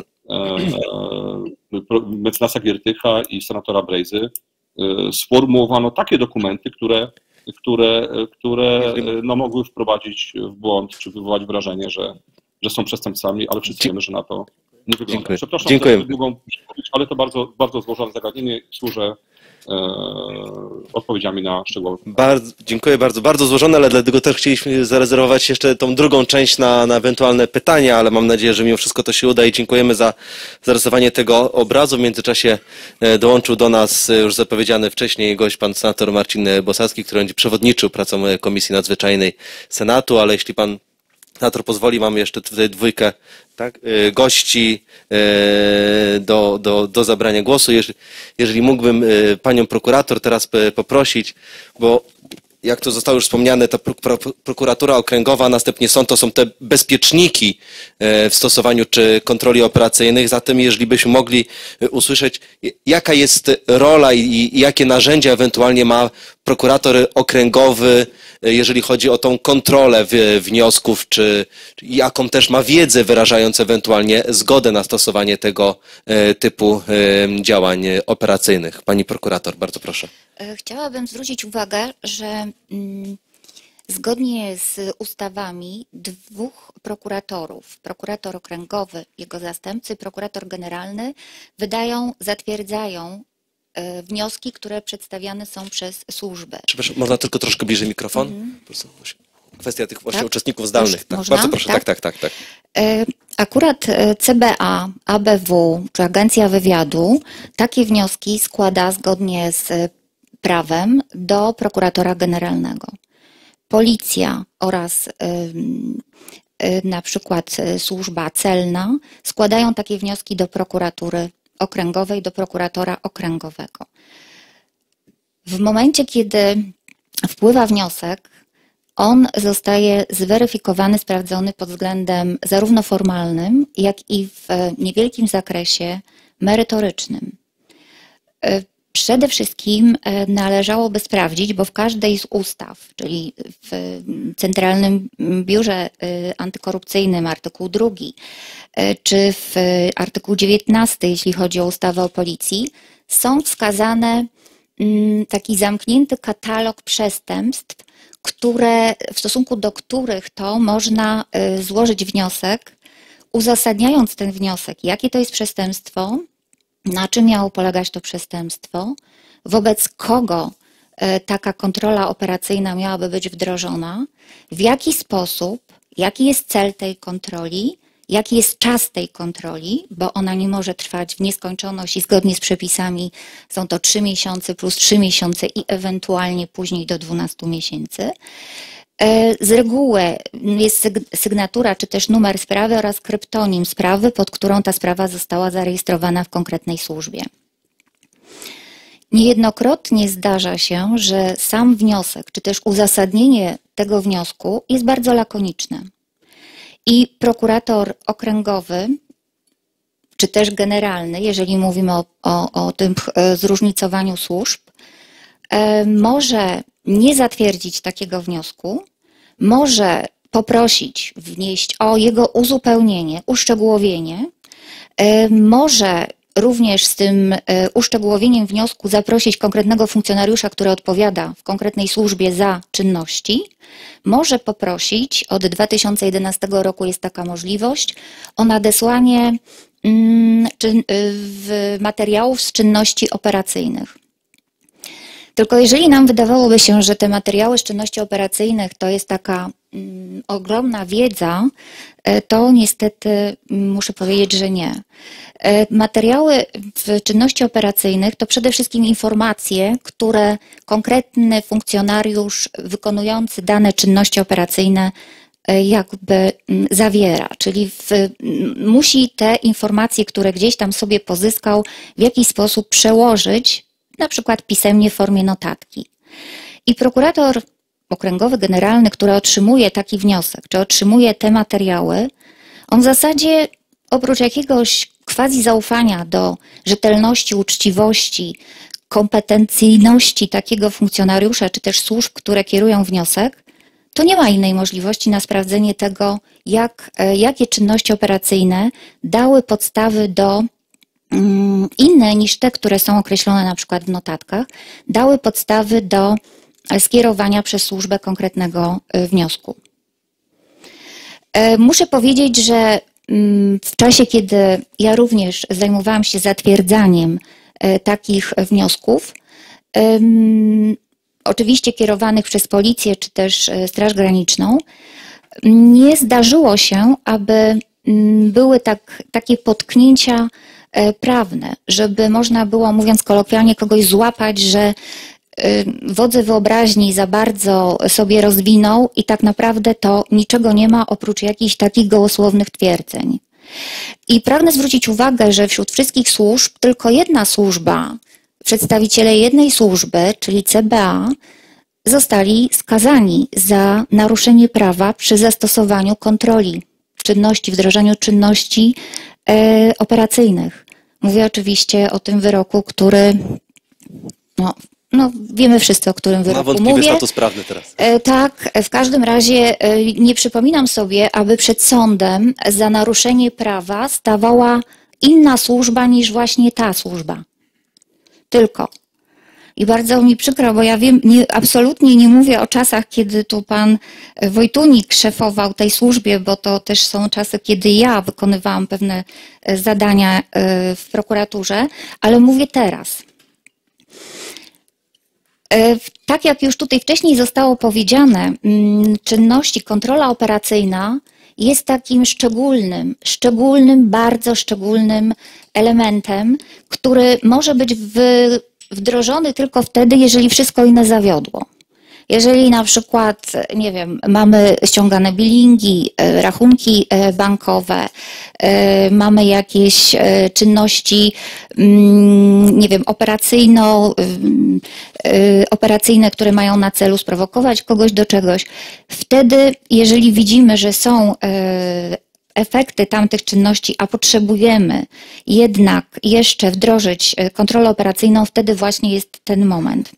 mecenasa Giertycha i senatora Brejzy sformułowano takie dokumenty, które, które, które no, mogły wprowadzić w błąd, czy wywołać wrażenie, że, że są przestępcami, ale wszyscy wiemy, że na to nie wygląda. Dziękuję. Przepraszam Dziękuję. za długą odpowiedź, ale to bardzo, bardzo złożone zagadnienie. Służę odpowiedziami na szczegółowe pytania. Bardzo, dziękuję bardzo. Bardzo złożone, ale dlatego też chcieliśmy zarezerwować jeszcze tą drugą część na, na ewentualne pytania, ale mam nadzieję, że mimo wszystko to się uda i dziękujemy za zarysowanie tego obrazu. W międzyczasie dołączył do nas już zapowiedziany wcześniej gość, pan senator Marcin Bosacki, który będzie przewodniczył pracą Komisji Nadzwyczajnej Senatu, ale jeśli pan senator pozwoli, mamy jeszcze tutaj dwójkę tak, gości do, do, do zabrania głosu. Jeżeli, jeżeli mógłbym panią prokurator teraz poprosić, bo jak to zostało już wspomniane, ta prokuratura okręgowa, następnie sąd, to są te bezpieczniki w stosowaniu czy kontroli operacyjnych. Zatem jeżeli byśmy mogli usłyszeć, jaka jest rola i, i jakie narzędzia ewentualnie ma prokurator okręgowy, jeżeli chodzi o tą kontrolę wniosków, czy jaką też ma wiedzę, wyrażając ewentualnie zgodę na stosowanie tego typu działań operacyjnych. Pani prokurator, bardzo proszę. Chciałabym zwrócić uwagę, że mm, zgodnie z ustawami dwóch prokuratorów, prokurator okręgowy, jego zastępcy, prokurator generalny, wydają, zatwierdzają y, wnioski, które przedstawiane są przez służbę. Przepraszam, można tylko troszkę bliżej mikrofon? Mm. Kwestia tych właśnie tak? uczestników zdalnych. Tak. Można? Bardzo proszę, tak, tak, tak. tak, tak. Y, Akurat C B A, A B W czy Agencja Wywiadu takie wnioski składa zgodnie z prawem do prokuratora generalnego. Policja oraz y, y, na przykład służba celna składają takie wnioski do prokuratury okręgowej, do prokuratora okręgowego. W momencie, kiedy wpływa wniosek, on zostaje zweryfikowany, sprawdzony pod względem zarówno formalnym, jak i w niewielkim zakresie merytorycznym. Przede wszystkim należałoby sprawdzić, bo w każdej z ustaw, czyli w Centralnym Biurze Antykorupcyjnym artykuł drugi, czy w artykuł dziewiętnasty, jeśli chodzi o ustawę o policji, są wskazane taki zamknięty katalog przestępstw, które, w stosunku do których to można złożyć wniosek, uzasadniając ten wniosek, jakie to jest przestępstwo, na czym miało polegać to przestępstwo, wobec kogo taka kontrola operacyjna miałaby być wdrożona, w jaki sposób, jaki jest cel tej kontroli, jaki jest czas tej kontroli, bo ona nie może trwać w nieskończoność i zgodnie z przepisami są to trzy miesiące plus trzy miesiące i ewentualnie później do dwunastu miesięcy. Z reguły jest sygnatura czy też numer sprawy oraz kryptonim sprawy, pod którą ta sprawa została zarejestrowana w konkretnej służbie. Niejednokrotnie zdarza się, że sam wniosek czy też uzasadnienie tego wniosku jest bardzo lakoniczne. I prokurator okręgowy, czy też generalny, jeżeli mówimy o, o, o tym zróżnicowaniu służb, może nie zatwierdzić takiego wniosku, może poprosić wnieść o jego uzupełnienie, uszczegółowienie, może również z tym uszczegółowieniem wniosku zaprosić konkretnego funkcjonariusza, który odpowiada w konkretnej służbie za czynności, może poprosić, od dwa tysiące jedenastego roku jest taka możliwość, o nadesłanie materiałów z czynności operacyjnych. Tylko jeżeli nam wydawałoby się, że te materiały z czynności operacyjnych to jest taka mm, ogromna wiedza, to niestety muszę powiedzieć, że nie. Materiały w czynności operacyjnych to przede wszystkim informacje, które konkretny funkcjonariusz wykonujący dane czynności operacyjne jakby zawiera, czyli w, musi te informacje, które gdzieś tam sobie pozyskał, w jakiś sposób przełożyć, na przykład pisemnie w formie notatki. I prokurator okręgowy generalny, który otrzymuje taki wniosek, czy otrzymuje te materiały, on w zasadzie oprócz jakiegoś quasi zaufania do rzetelności, uczciwości, kompetencyjności takiego funkcjonariusza, czy też służb, które kierują wniosek, to nie ma innej możliwości na sprawdzenie tego, jak, jakie czynności operacyjne dały podstawy do inne niż te, które są określone na przykład w notatkach, dały podstawy do skierowania przez służbę konkretnego wniosku. Muszę powiedzieć, że w czasie, kiedy ja również zajmowałam się zatwierdzaniem takich wniosków, oczywiście kierowanych przez policję czy też Straż Graniczną, nie zdarzyło się, aby były tak, takie potknięcia prawne, żeby można było, mówiąc kolokwialnie, kogoś złapać, że wodze wyobraźni za bardzo sobie rozwinął i tak naprawdę to niczego nie ma oprócz jakichś takich gołosłownych twierdzeń. I pragnę zwrócić uwagę, że wśród wszystkich służb tylko jedna służba, przedstawiciele jednej służby, czyli C B A, zostali skazani za naruszenie prawa przy zastosowaniu kontroli czynności, wdrażaniu czynności e, operacyjnych. Mówię oczywiście o tym wyroku, który, no, no wiemy wszyscy, o którym wyroku Ma wątpliwy mówię. status prawny teraz. E, tak, w każdym razie e, nie przypominam sobie, aby przed sądem za naruszenie prawa stawała inna służba niż właśnie ta służba. Tylko. I bardzo mi przykro, bo ja wiem, nie, absolutnie nie mówię o czasach, kiedy tu pan Wojtunik szefował tej służbie, bo to też są czasy, kiedy ja wykonywałam pewne zadania w prokuraturze, ale mówię teraz. Tak jak już tutaj wcześniej zostało powiedziane, czynności, kontrola operacyjna jest takim szczególnym, szczególnym, bardzo szczególnym elementem, który może być w wdrożony tylko wtedy, jeżeli wszystko inne zawiodło. Jeżeli na przykład, nie wiem, mamy ściągane billingi, rachunki bankowe, mamy jakieś czynności, nie wiem, operacyjno, operacyjne, które mają na celu sprowokować kogoś do czegoś, wtedy, jeżeli widzimy, że są efekty tamtych czynności, a potrzebujemy jednak jeszcze wdrożyć kontrolę operacyjną, wtedy właśnie jest ten moment.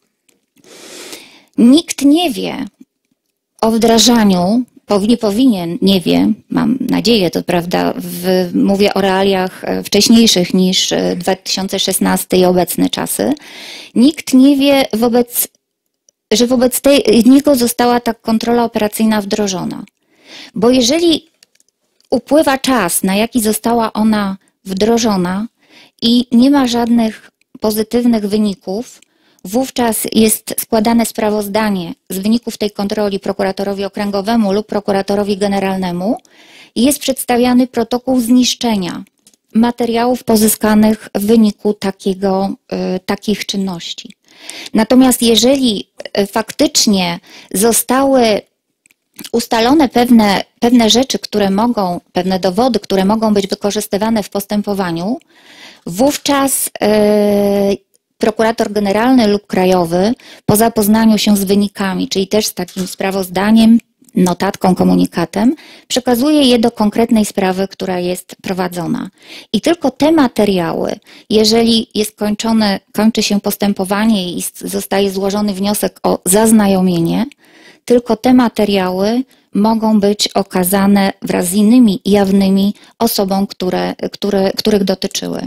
Nikt nie wie o wdrażaniu, nie powinien, nie wie, mam nadzieję, to prawda, w, mówię o realiach wcześniejszych niż dwa tysiące szesnasty i obecne czasy. Nikt nie wie, wobec, że wobec tej, niego została ta kontrola operacyjna wdrożona. Bo jeżeli upływa czas, na jaki została ona wdrożona i nie ma żadnych pozytywnych wyników, wówczas jest składane sprawozdanie z wyników tej kontroli prokuratorowi okręgowemu lub prokuratorowi generalnemu i jest przedstawiany protokół zniszczenia materiałów pozyskanych w wyniku takiego, y, takich czynności. Natomiast jeżeli faktycznie zostały ustalone pewne, pewne rzeczy, które mogą, pewne dowody, które mogą być wykorzystywane w postępowaniu, wówczas yy, prokurator generalny lub krajowy po zapoznaniu się z wynikami, czyli też z takim sprawozdaniem, notatką, komunikatem, przekazuje je do konkretnej sprawy, która jest prowadzona. I tylko te materiały, jeżeli jest kończone, kończy się postępowanie i zostaje złożony wniosek o zaznajomienie, tylko te materiały mogą być okazane wraz z innymi jawnymi osobom, które, które, których dotyczyły.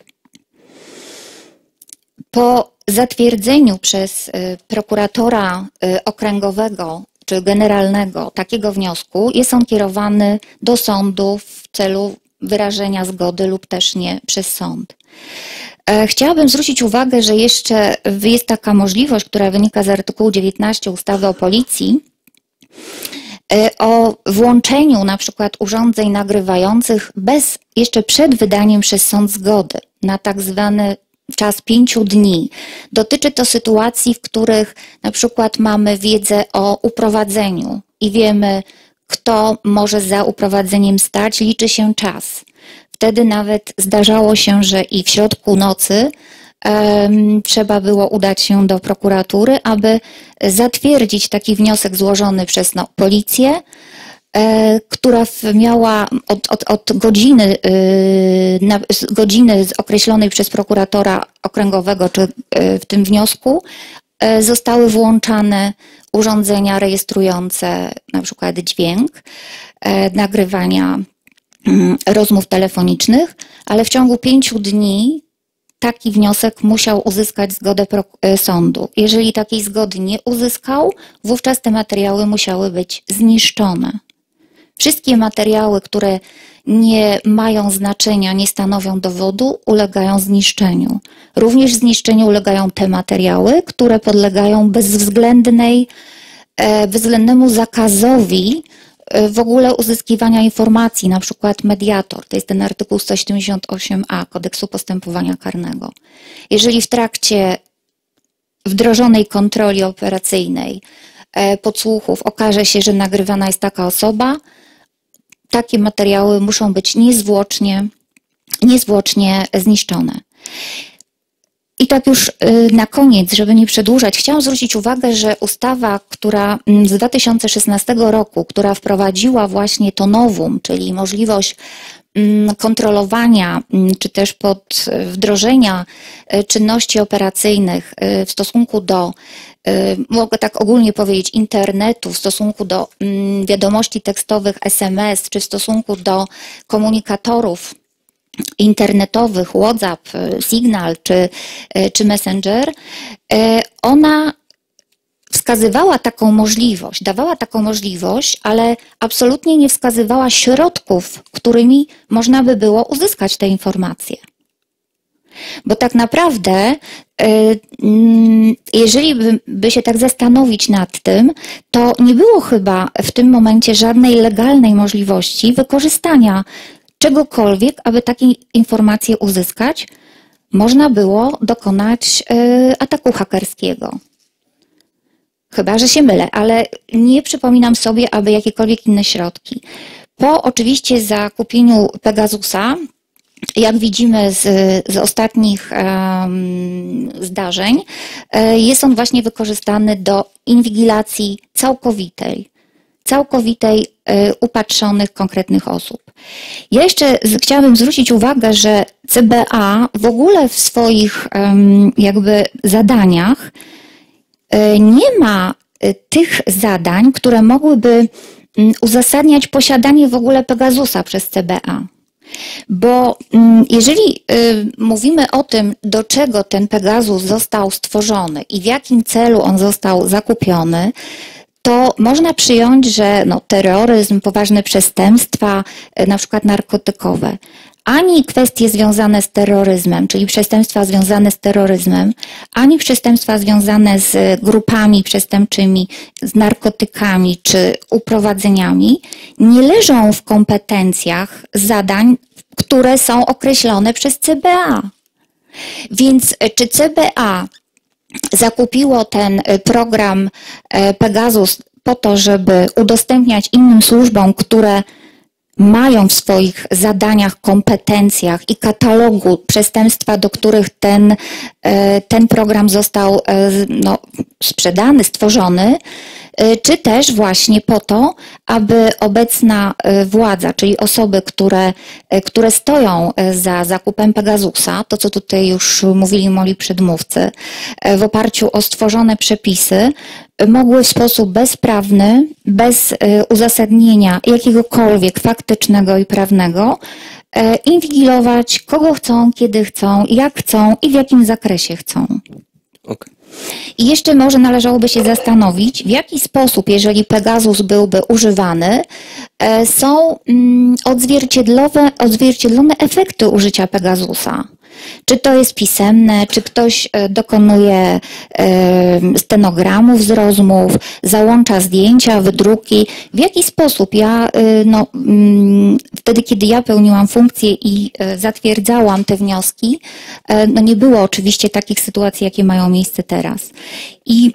Po zatwierdzeniu przez prokuratora okręgowego czy generalnego takiego wniosku jest on kierowany do sądu w celu wyrażenia zgody lub też nie przez sąd. Chciałabym zwrócić uwagę, że jeszcze jest taka możliwość, która wynika z artykułu dziewiętnastego ustawy o policji, o włączeniu na przykład urządzeń nagrywających bez, jeszcze przed wydaniem przez sąd zgody na tak zwany czas pięciu dni. Dotyczy to sytuacji, w których na przykład mamy wiedzę o uprowadzeniu i wiemy, kto może za uprowadzeniem stać, liczy się czas. Wtedy nawet zdarzało się, że i w środku nocy um, trzeba było udać się do prokuratury, aby zatwierdzić taki wniosek złożony przez no, policję, e, która miała od, od, od godziny, y, na, godziny określonej przez prokuratora okręgowego, czy y, w tym wniosku, y, zostały włączane urządzenia rejestrujące na przykład dźwięk, y, nagrywania rozmów telefonicznych, ale w ciągu pięciu dni taki wniosek musiał uzyskać zgodę sądu. Jeżeli takiej zgody nie uzyskał, wówczas te materiały musiały być zniszczone. Wszystkie materiały, które nie mają znaczenia, nie stanowią dowodu, ulegają zniszczeniu. Również zniszczeniu ulegają te materiały, które podlegają bezwzględnej, bezwzględnemu zakazowi w ogóle uzyskiwania informacji, na przykład mediator, to jest ten artykuł sto siedemdziesiąt osiem a Kodeksu Postępowania Karnego. Jeżeli w trakcie wdrożonej kontroli operacyjnej podsłuchów okaże się, że nagrywana jest taka osoba, takie materiały muszą być niezwłocznie, niezwłocznie zniszczone. I tak już na koniec, żeby nie przedłużać, chciałam zwrócić uwagę, że ustawa, która z dwa tysiące szesnastego roku, która wprowadziła właśnie to novum, czyli możliwość kontrolowania, czy też pod wdrożenia czynności operacyjnych w stosunku do, mogę tak ogólnie powiedzieć, internetu, w stosunku do wiadomości tekstowych S M S, czy w stosunku do komunikatorów internetowych, WhatsApp, Signal czy, czy Messenger, ona wskazywała taką możliwość, dawała taką możliwość, ale absolutnie nie wskazywała środków, którymi można by było uzyskać te informacje. Bo tak naprawdę, jeżeli by, by się tak zastanowić nad tym, to nie było chyba w tym momencie żadnej legalnej możliwości wykorzystania czegokolwiek, aby takie informacje uzyskać, można było dokonać ataku hakerskiego. Chyba że się mylę, ale nie przypominam sobie, aby jakiekolwiek inne środki. Po oczywiście zakupieniu Pegasusa, jak widzimy z, z ostatnich um, zdarzeń, jest on właśnie wykorzystany do inwigilacji całkowitej, całkowitej upatrzonych konkretnych osób. Ja jeszcze chciałabym zwrócić uwagę, że C B A w ogóle w swoich jakby zadaniach nie ma tych zadań, które mogłyby uzasadniać posiadanie w ogóle Pegasusa przez C B A. Bo jeżeli mówimy o tym, do czego ten Pegasus został stworzony i w jakim celu on został zakupiony, to można przyjąć, że no, terroryzm, poważne przestępstwa, na przykład narkotykowe, ani kwestie związane z terroryzmem, czyli przestępstwa związane z terroryzmem, ani przestępstwa związane z grupami przestępczymi, z narkotykami czy uprowadzeniami nie leżą w kompetencjach zadań, które są określone przez C B A. Więc czy C B A zakupiło ten program Pegasus po to, żeby udostępniać innym służbom, które mają w swoich zadaniach, kompetencjach i katalogu przestępstwa, do których ten, ten program został no, sprzedany, stworzony, czy też właśnie po to, aby obecna władza, czyli osoby, które, które stoją za zakupem Pegasusa, to co tutaj już mówili moi przedmówcy, w oparciu o stworzone przepisy, mogły w sposób bezprawny, bez uzasadnienia jakiegokolwiek faktycznego i prawnego inwigilować, kogo chcą, kiedy chcą, jak chcą i w jakim zakresie chcą. Okay. I jeszcze może należałoby się zastanowić, w jaki sposób, jeżeli Pegasus byłby używany, są odzwierciedlone, odzwierciedlone efekty użycia Pegasusa. Czy to jest pisemne, czy ktoś dokonuje stenogramów z rozmów, załącza zdjęcia, wydruki. W jaki sposób ja, no, wtedy kiedy ja pełniłam funkcję i zatwierdzałam te wnioski, no nie było oczywiście takich sytuacji, jakie mają miejsce teraz. I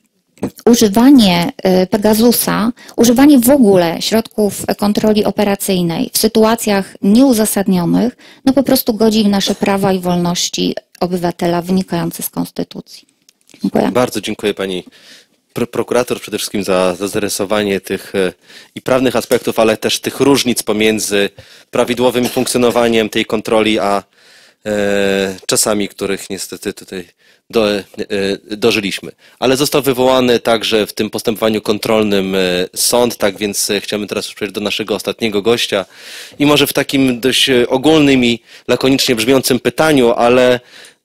używanie Pegasusa, używanie w ogóle środków kontroli operacyjnej w sytuacjach nieuzasadnionych, no po prostu godzi w nasze prawa i wolności obywatela wynikające z Konstytucji. Dziękuję. Bardzo dziękuję pani prokurator przede wszystkim za, za zarysowanie tych i prawnych aspektów, ale też tych różnic pomiędzy prawidłowym funkcjonowaniem tej kontroli, a e, czasami, których niestety tutaj Do, dożyliśmy. Ale został wywołany także w tym postępowaniu kontrolnym sąd, tak więc chciałbym teraz przejść do naszego ostatniego gościa i może w takim dość ogólnym i lakonicznie brzmiącym pytaniu, ale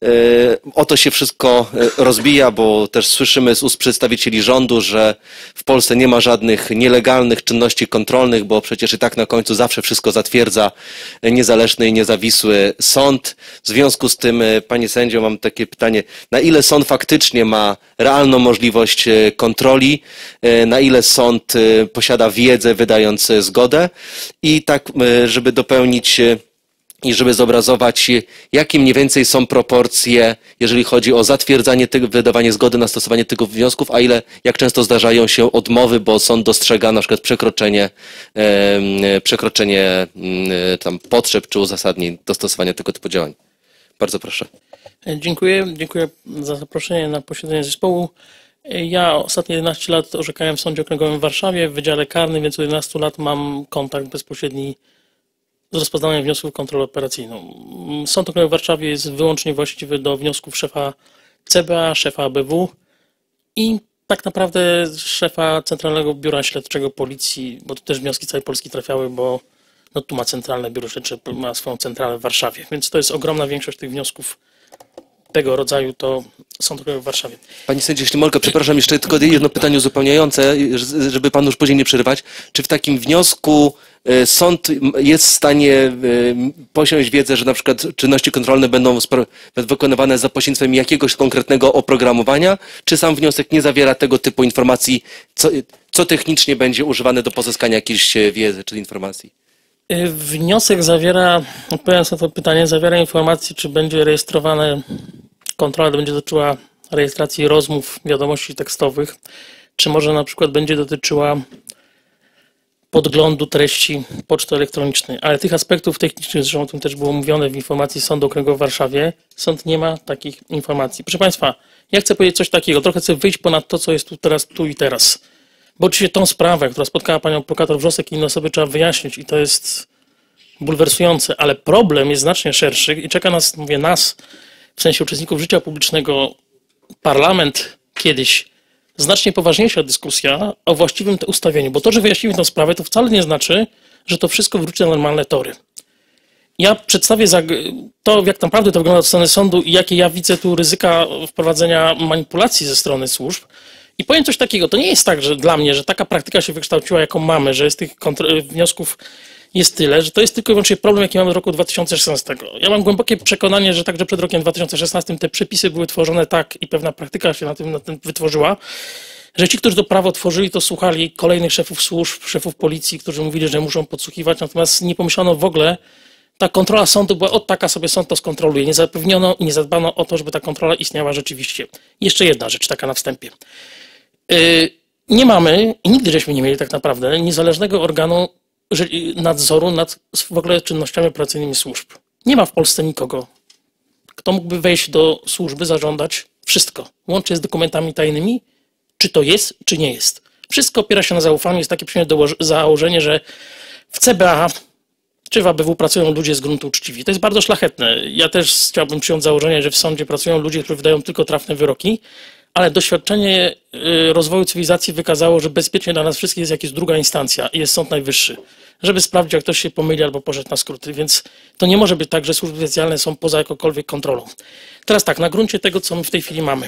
o to się wszystko rozbija, bo też słyszymy z ust przedstawicieli rządu, że w Polsce nie ma żadnych nielegalnych czynności kontrolnych, bo przecież i tak na końcu zawsze wszystko zatwierdza niezależny i niezawisły sąd. W związku z tym, panie sędzio, mam takie pytanie, na ile sąd faktycznie ma realną możliwość kontroli, na ile sąd posiada wiedzę, wydając zgodę i tak, żeby dopełnić i żeby zobrazować, jakie mniej więcej są proporcje, jeżeli chodzi o zatwierdzanie tego, wydawanie zgody na stosowanie tych wniosków, a ile, jak często zdarzają się odmowy, bo sąd dostrzega na przykład przekroczenie, e, przekroczenie e, tam potrzeb czy uzasadnień do stosowania tego typu działań. Bardzo proszę. Dziękuję, dziękuję za zaproszenie na posiedzenie zespołu. Ja ostatnie jedenaście lat orzekałem w Sądzie Okręgowym w Warszawie w Wydziale Karnym, więc od jedenastu lat mam kontakt bezpośredni z rozpoznawaniem wniosków kontroli operacyjną. Sąd Okręgowy w Warszawie jest wyłącznie właściwy do wniosków szefa C B A, szefa A B W i tak naprawdę szefa Centralnego Biura Śledczego Policji, bo tu też wnioski całej Polski trafiały, bo no tu ma Centralne Biuro Śledcze, ma swoją centralę w Warszawie, więc to jest ogromna większość tych wniosków tego rodzaju, to Sąd Okręgowy w Warszawie. Pani sędzio, jeśli mogę, przepraszam, jeszcze tylko jedno pytanie uzupełniające, żeby panu już później nie przerywać. Czy w takim wniosku sąd jest w stanie posiąść wiedzę, że na przykład czynności kontrolne będą wykonywane za pośrednictwem jakiegoś konkretnego oprogramowania, czy sam wniosek nie zawiera tego typu informacji, co, co technicznie będzie używane do pozyskania jakiejś wiedzy czy informacji? Wniosek zawiera, odpowiadając na to pytanie, zawiera informację, czy będzie rejestrowane, kontrola będzie dotyczyła rejestracji rozmów, wiadomości tekstowych, czy może na przykład będzie dotyczyła podglądu treści poczty elektronicznej. Ale tych aspektów technicznych, zresztą o tym też było mówione w informacji Sądu Okręgowego w Warszawie, sąd nie ma takich informacji. Proszę Państwa, ja chcę powiedzieć coś takiego, trochę chcę wyjść ponad to, co jest tu teraz, tu i teraz. Bo oczywiście tą sprawę, która spotkała panią prokurator Wrzosek i inne osoby, trzeba wyjaśnić i to jest bulwersujące, ale problem jest znacznie szerszy i czeka nas, mówię nas, w sensie uczestników życia publicznego, parlament kiedyś, znacznie poważniejsza dyskusja o właściwym ustawieniu, bo to, że wyjaśnimy tę sprawę, to wcale nie znaczy, że to wszystko wróci na normalne tory. Ja przedstawię to, jak naprawdę to wygląda od strony sądu i jakie ja widzę tu ryzyka wprowadzenia manipulacji ze strony służb. I powiem coś takiego, to nie jest tak, że dla mnie, że taka praktyka się wykształciła, jaką mamy, że jest tych wniosków jest tyle, że to jest tylko i wyłącznie problem, jaki mamy w roku dwa tysiące szesnastym. Ja mam głębokie przekonanie, że także przed rokiem dwa tysiące szesnastym te przepisy były tworzone tak i pewna praktyka się na tym, na tym wytworzyła, że ci, którzy to prawo tworzyli, to słuchali kolejnych szefów służb, szefów policji, którzy mówili, że muszą podsłuchiwać, natomiast nie pomyślano w ogóle, ta kontrola sądu była od taka sobie sąd to skontroluje. Nie zapewniono i nie zadbano o to, żeby ta kontrola istniała rzeczywiście. Jeszcze jedna rzecz, taka na wstępie. Yy, nie mamy i nigdy żeśmy nie mieli tak naprawdę niezależnego organu nadzoru nad w ogóle czynnościami operacyjnymi służb. Nie ma w Polsce nikogo, kto mógłby wejść do służby, zażądać wszystko, łącznie z dokumentami tajnymi, czy to jest, czy nie jest. Wszystko opiera się na zaufaniu. Jest takie przyjęte założenie, że w C B A czy w A B W pracują ludzie z gruntu uczciwi. To jest bardzo szlachetne. Ja też chciałbym przyjąć założenie, że w sądzie pracują ludzie, którzy wydają tylko trafne wyroki, ale doświadczenie rozwoju cywilizacji wykazało, że bezpiecznie dla nas wszystkich jest jakaś druga instancja i jest Sąd Najwyższy, żeby sprawdzić, jak ktoś się pomyli albo poszedł na skróty. Więc to nie może być tak, że służby specjalne są poza jakąkolwiek kontrolą. Teraz tak, na gruncie tego, co my w tej chwili mamy.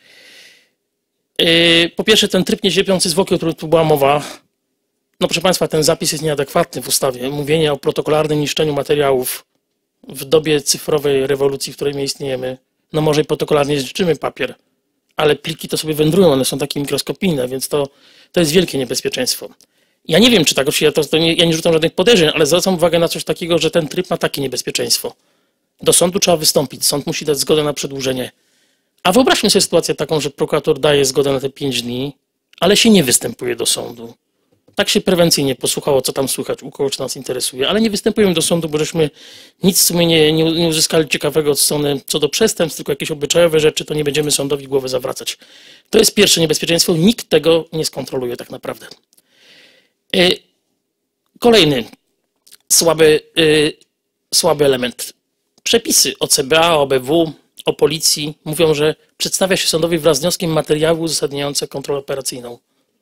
Po pierwsze, ten tryb niezcierpiący zwłoki, o którym tu była mowa. No proszę Państwa, ten zapis jest nieadekwatny w ustawie. Mówienie o protokolarnym niszczeniu materiałów w dobie cyfrowej rewolucji, w której my istniejemy. No może i protokolarnie zniszczymy papier, ale pliki to sobie wędrują, one są takie mikroskopijne, więc to, to jest wielkie niebezpieczeństwo. Ja nie wiem, czy tak, oczywiście ja, to, to nie, ja nie rzucam żadnych podejrzeń, ale zwracam uwagę na coś takiego, że ten tryb ma takie niebezpieczeństwo. Do sądu trzeba wystąpić, sąd musi dać zgodę na przedłużenie. A wyobraźmy sobie sytuację taką, że prokurator daje zgodę na te pięć dni, ale się nie występuje do sądu. Tak się prewencyjnie posłuchało, co tam słychać, u kogo czy nas interesuje, ale nie występujemy do sądu, bo żeśmy nic w sumie nie, nie, nie uzyskali ciekawego od strony co do przestępstw, tylko jakieś obyczajowe rzeczy, to nie będziemy sądowi głowy zawracać. To jest pierwsze niebezpieczeństwo, nikt tego nie skontroluje tak naprawdę. Kolejny słaby, słaby element. Przepisy o C B A, o A B W, o policji mówią, że przedstawia się sądowi wraz z wnioskiem materiały uzasadniające kontrolę operacyjną.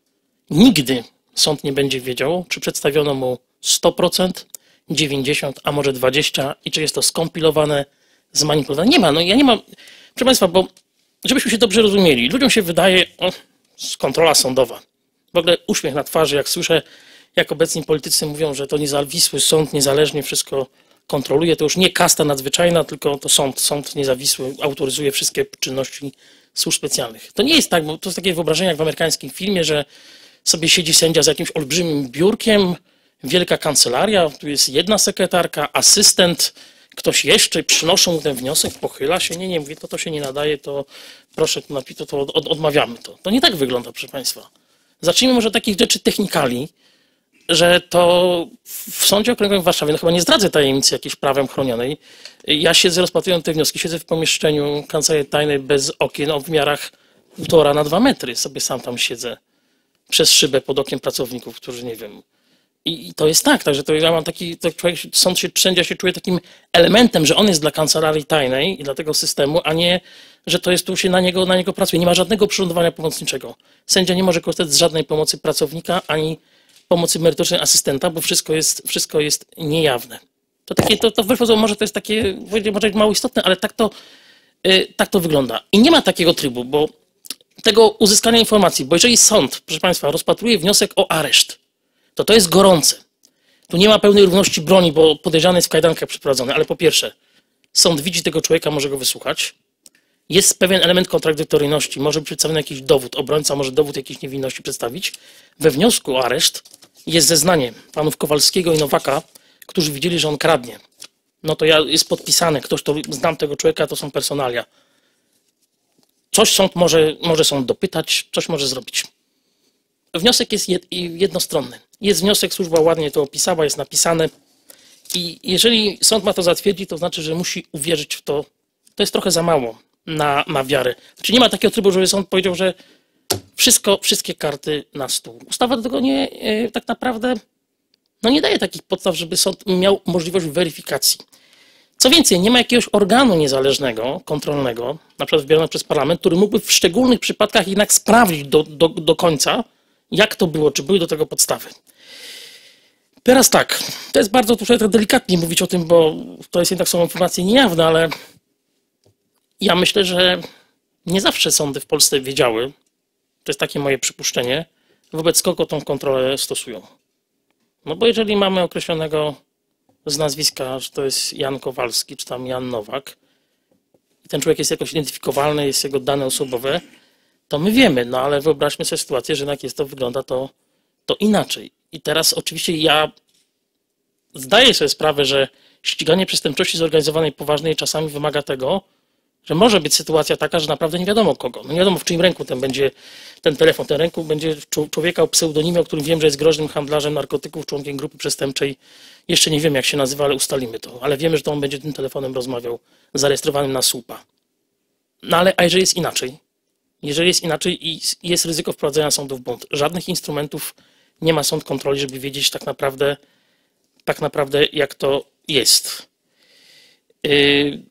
Nigdy sąd nie będzie wiedział, czy przedstawiono mu sto procent, dziewięćdziesiąt procent, a może dwadzieścia procent i czy jest to skompilowane, zmanipulowane. Nie ma, no ja nie mam, proszę Państwa, bo żebyśmy się dobrze rozumieli, ludziom się wydaje, o, kontrola sądowa. W ogóle uśmiech na twarzy, jak słyszę, jak obecni politycy mówią, że to niezawisły sąd, niezależnie wszystko kontroluje, to już nie kasta nadzwyczajna, tylko to sąd, sąd niezawisły autoryzuje wszystkie czynności służb specjalnych. To nie jest tak, bo to jest takie wyobrażenie jak w amerykańskim filmie, że sobie siedzi sędzia z jakimś olbrzymim biurkiem, wielka kancelaria, tu jest jedna sekretarka, asystent, ktoś jeszcze, przynoszą mu ten wniosek, pochyla się, nie, nie, mówi, to to się nie nadaje, to proszę, to, to, to od, odmawiamy to. To nie tak wygląda, proszę Państwa. Zacznijmy może od takich rzeczy technikali, że to w Sądzie Okręgowym w Warszawie, no chyba nie zdradzę tajemnicy jakiejś prawem chronionej, ja siedzę, rozpatrując te wnioski, siedzę w pomieszczeniu kancelarii tajnej bez okien o wymiarach półtora na dwa metry, sobie sam tam siedzę przez szybę pod okiem pracowników, którzy nie wiem. I, i to jest tak, także to ja mam taki, to człowiek, sąd się, sędzia się czuje takim elementem, że on jest dla kancelarii tajnej i dla tego systemu, a nie, że to jest tu się na niego, na niego pracuje. Nie ma żadnego przyrządowania pomocniczego. Sędzia nie może korzystać z żadnej pomocy pracownika, ani pomocy merytorycznej asystenta, bo wszystko jest, wszystko jest niejawne. To takie, to, to wbrew pozorom może to jest takie, może mało istotne, ale tak to, yy, tak to wygląda. I nie ma takiego trybu, bo tego uzyskania informacji, bo jeżeli sąd, proszę Państwa, rozpatruje wniosek o areszt, to to jest gorące. Tu nie ma pełnej równości broni, bo podejrzany jest w kajdankach przeprowadzony, ale po pierwsze, sąd widzi tego człowieka, może go wysłuchać, jest pewien element kontradyktoryjności, może być przedstawiony jakiś dowód, obrońca może dowód jakiejś niewinności przedstawić. We wniosku o areszt jest zeznanie panów Kowalskiego i Nowaka, którzy widzieli, że on kradnie. No to ja, jest podpisane, ktoś, to znam tego człowieka, to są personalia. Coś sąd może, może sąd dopytać, coś może zrobić. Wniosek jest jednostronny. Jest wniosek, służba ładnie to opisała, jest napisane i jeżeli sąd ma to zatwierdzić, to znaczy, że musi uwierzyć w to. To jest trochę za mało na, na wiarę. Znaczy nie ma takiego trybu, żeby sąd powiedział, że wszystko, wszystkie karty na stół. Ustawa do tego nie, tak naprawdę no nie daje takich podstaw, żeby sąd miał możliwość weryfikacji. Co więcej, nie ma jakiegoś organu niezależnego, kontrolnego, na przykład wybierane przez parlament, który mógłby w szczególnych przypadkach jednak sprawdzić do, do, do końca, jak to było, czy były do tego podstawy. Teraz tak, to jest bardzo, tutaj tak delikatnie mówić o tym, bo to jest jednak są informacje niejawne, ale ja myślę, że nie zawsze sądy w Polsce wiedziały, to jest takie moje przypuszczenie, wobec kogo tą kontrolę stosują. No bo jeżeli mamy określonego z nazwiska, że to jest Jan Kowalski, czy tam Jan Nowak, i ten człowiek jest jakoś identyfikowalny, jest jego dane osobowe, to my wiemy, no ale wyobraźmy sobie sytuację, że jednak jest to, wygląda to, to inaczej. I teraz oczywiście ja zdaję sobie sprawę, że ściganie przestępczości zorganizowanej poważnej czasami wymaga tego, że może być sytuacja taka, że naprawdę nie wiadomo kogo. No nie wiadomo, w czyim ręku ten będzie ten telefon. Ten ręku będzie człowieka o pseudonimie, o którym wiem, że jest groźnym handlarzem narkotyków, członkiem grupy przestępczej. Jeszcze nie wiem, jak się nazywa, ale ustalimy to. Ale wiemy, że to on będzie tym telefonem rozmawiał, zarejestrowanym na słupa. No ale a jeżeli jest inaczej? Jeżeli jest inaczej i jest ryzyko wprowadzenia sądu w błąd. Żadnych instrumentów nie ma sąd kontroli, żeby wiedzieć tak naprawdę, tak naprawdę jak to jest. Yy...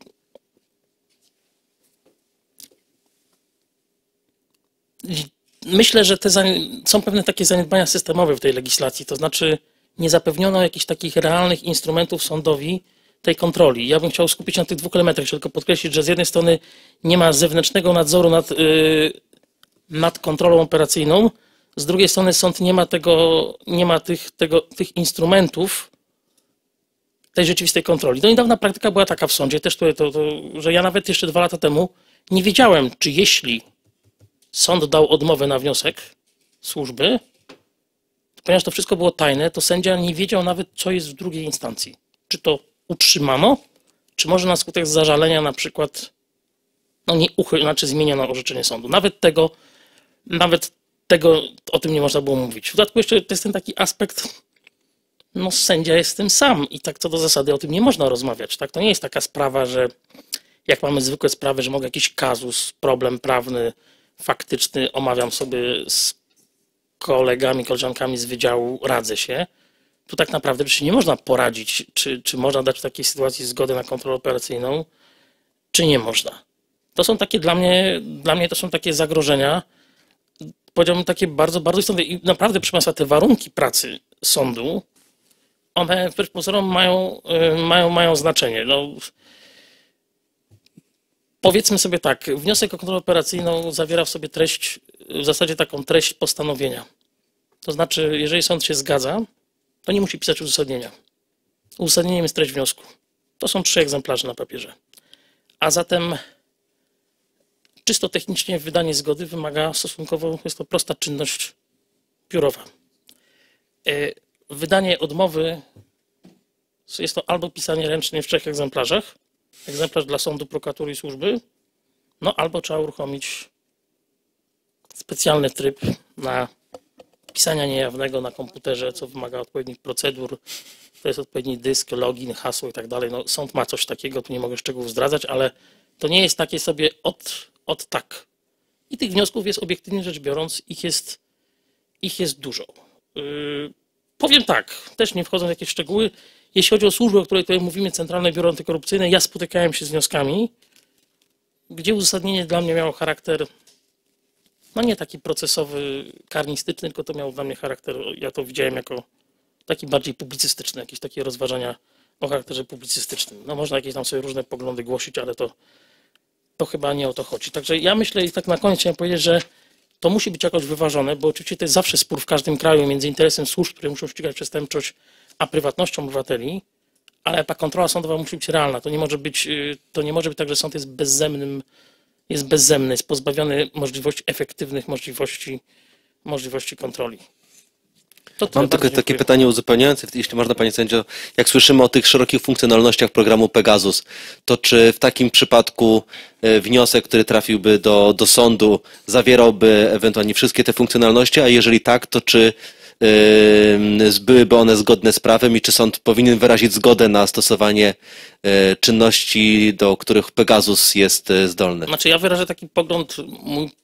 Myślę, że te są pewne takie zaniedbania systemowe w tej legislacji, to znaczy nie zapewniono jakichś takich realnych instrumentów sądowi tej kontroli. Ja bym chciał skupić się na tych dwóch elementach, jeszcze tylko podkreślić, że z jednej strony nie ma zewnętrznego nadzoru nad, yy, nad kontrolą operacyjną, z drugiej strony sąd nie ma tego, nie ma tych, tego, tych instrumentów tej rzeczywistej kontroli. Do niedawna praktyka była taka w sądzie, też to, to, to, że ja nawet jeszcze dwa lata temu nie wiedziałem, czy jeśli sąd dał odmowę na wniosek służby, ponieważ to wszystko było tajne, to sędzia nie wiedział nawet, co jest w drugiej instancji. Czy to utrzymano, czy może na skutek zażalenia na przykład no nie uchy, znaczy zmieniono orzeczenie sądu. Nawet tego, nawet tego o tym nie można było mówić. W dodatku jeszcze to jest ten taki aspekt, no sędzia jest tym sam i tak co do zasady o tym nie można rozmawiać. Tak? To nie jest taka sprawa, że jak mamy zwykłe sprawy, że mogę jakiś kazus, problem prawny, faktyczny, omawiam sobie z kolegami, koleżankami z wydziału, radzę się. Tu tak naprawdę przecież nie można poradzić, czy, czy można dać w takiej sytuacji zgodę na kontrolę operacyjną, czy nie można. To są takie dla mnie, dla mnie to są takie zagrożenia, powiedziałbym takie bardzo, bardzo istotne. I naprawdę, proszę Państwa, te warunki pracy sądu, one wbrew pozorom mają, mają, mają znaczenie. No, powiedzmy sobie tak, wniosek o kontrolę operacyjną zawiera w sobie treść, w zasadzie taką treść postanowienia. To znaczy, jeżeli sąd się zgadza, to nie musi pisać uzasadnienia. Uzasadnieniem jest treść wniosku. To są trzy egzemplarze na papierze. A zatem czysto technicznie wydanie zgody wymaga stosunkowo, jest to prosta czynność biurowa. Wydanie odmowy jest to albo pisanie ręcznie w trzech egzemplarzach, egzemplarz dla sądu, prokuratury i służby, no albo trzeba uruchomić specjalny tryb na pisania niejawnego na komputerze, co wymaga odpowiednich procedur. To jest odpowiedni dysk, login, hasło i tak dalej. No, sąd ma coś takiego, tu nie mogę szczegółów zdradzać, ale to nie jest takie sobie od, od tak. I tych wniosków jest obiektywnie rzecz biorąc, ich jest, ich jest dużo. Yy, powiem tak, też nie wchodząc w jakieś szczegóły, jeśli chodzi o służbę, o której tutaj mówimy, Centralne Biuro Antykorupcyjne, ja spotykałem się z wnioskami, gdzie uzasadnienie dla mnie miało charakter, no nie taki procesowy, karnistyczny, tylko to miało dla mnie charakter, ja to widziałem jako taki bardziej publicystyczny, jakieś takie rozważania o charakterze publicystycznym. No można jakieś tam sobie różne poglądy głosić, ale to, to chyba nie o to chodzi. Także ja myślę i tak na koniec chciałem powiedzieć, że to musi być jakoś wyważone, bo oczywiście to jest zawsze spór w każdym kraju między interesem służb, które muszą ścigać przestępczość, a prywatnością obywateli, ale ta kontrola sądowa musi być realna. To nie może być, to nie może być tak, że sąd jest bezzemnym, jest bezzemny, jest pozbawiony możliwości efektywnych możliwości, możliwości kontroli. Mam tylko takie pytanie uzupełniające, jeśli można, panie sędzio. Jak słyszymy o tych szerokich funkcjonalnościach programu Pegasus, to czy w takim przypadku wniosek, który trafiłby do, do sądu, zawierałby ewentualnie wszystkie te funkcjonalności, a jeżeli tak, to czy yy, byłyby one zgodne z prawem i czy sąd powinien wyrazić zgodę na stosowanie yy, czynności, do których Pegasus jest zdolny? Znaczy ja wyrażę taki pogląd mój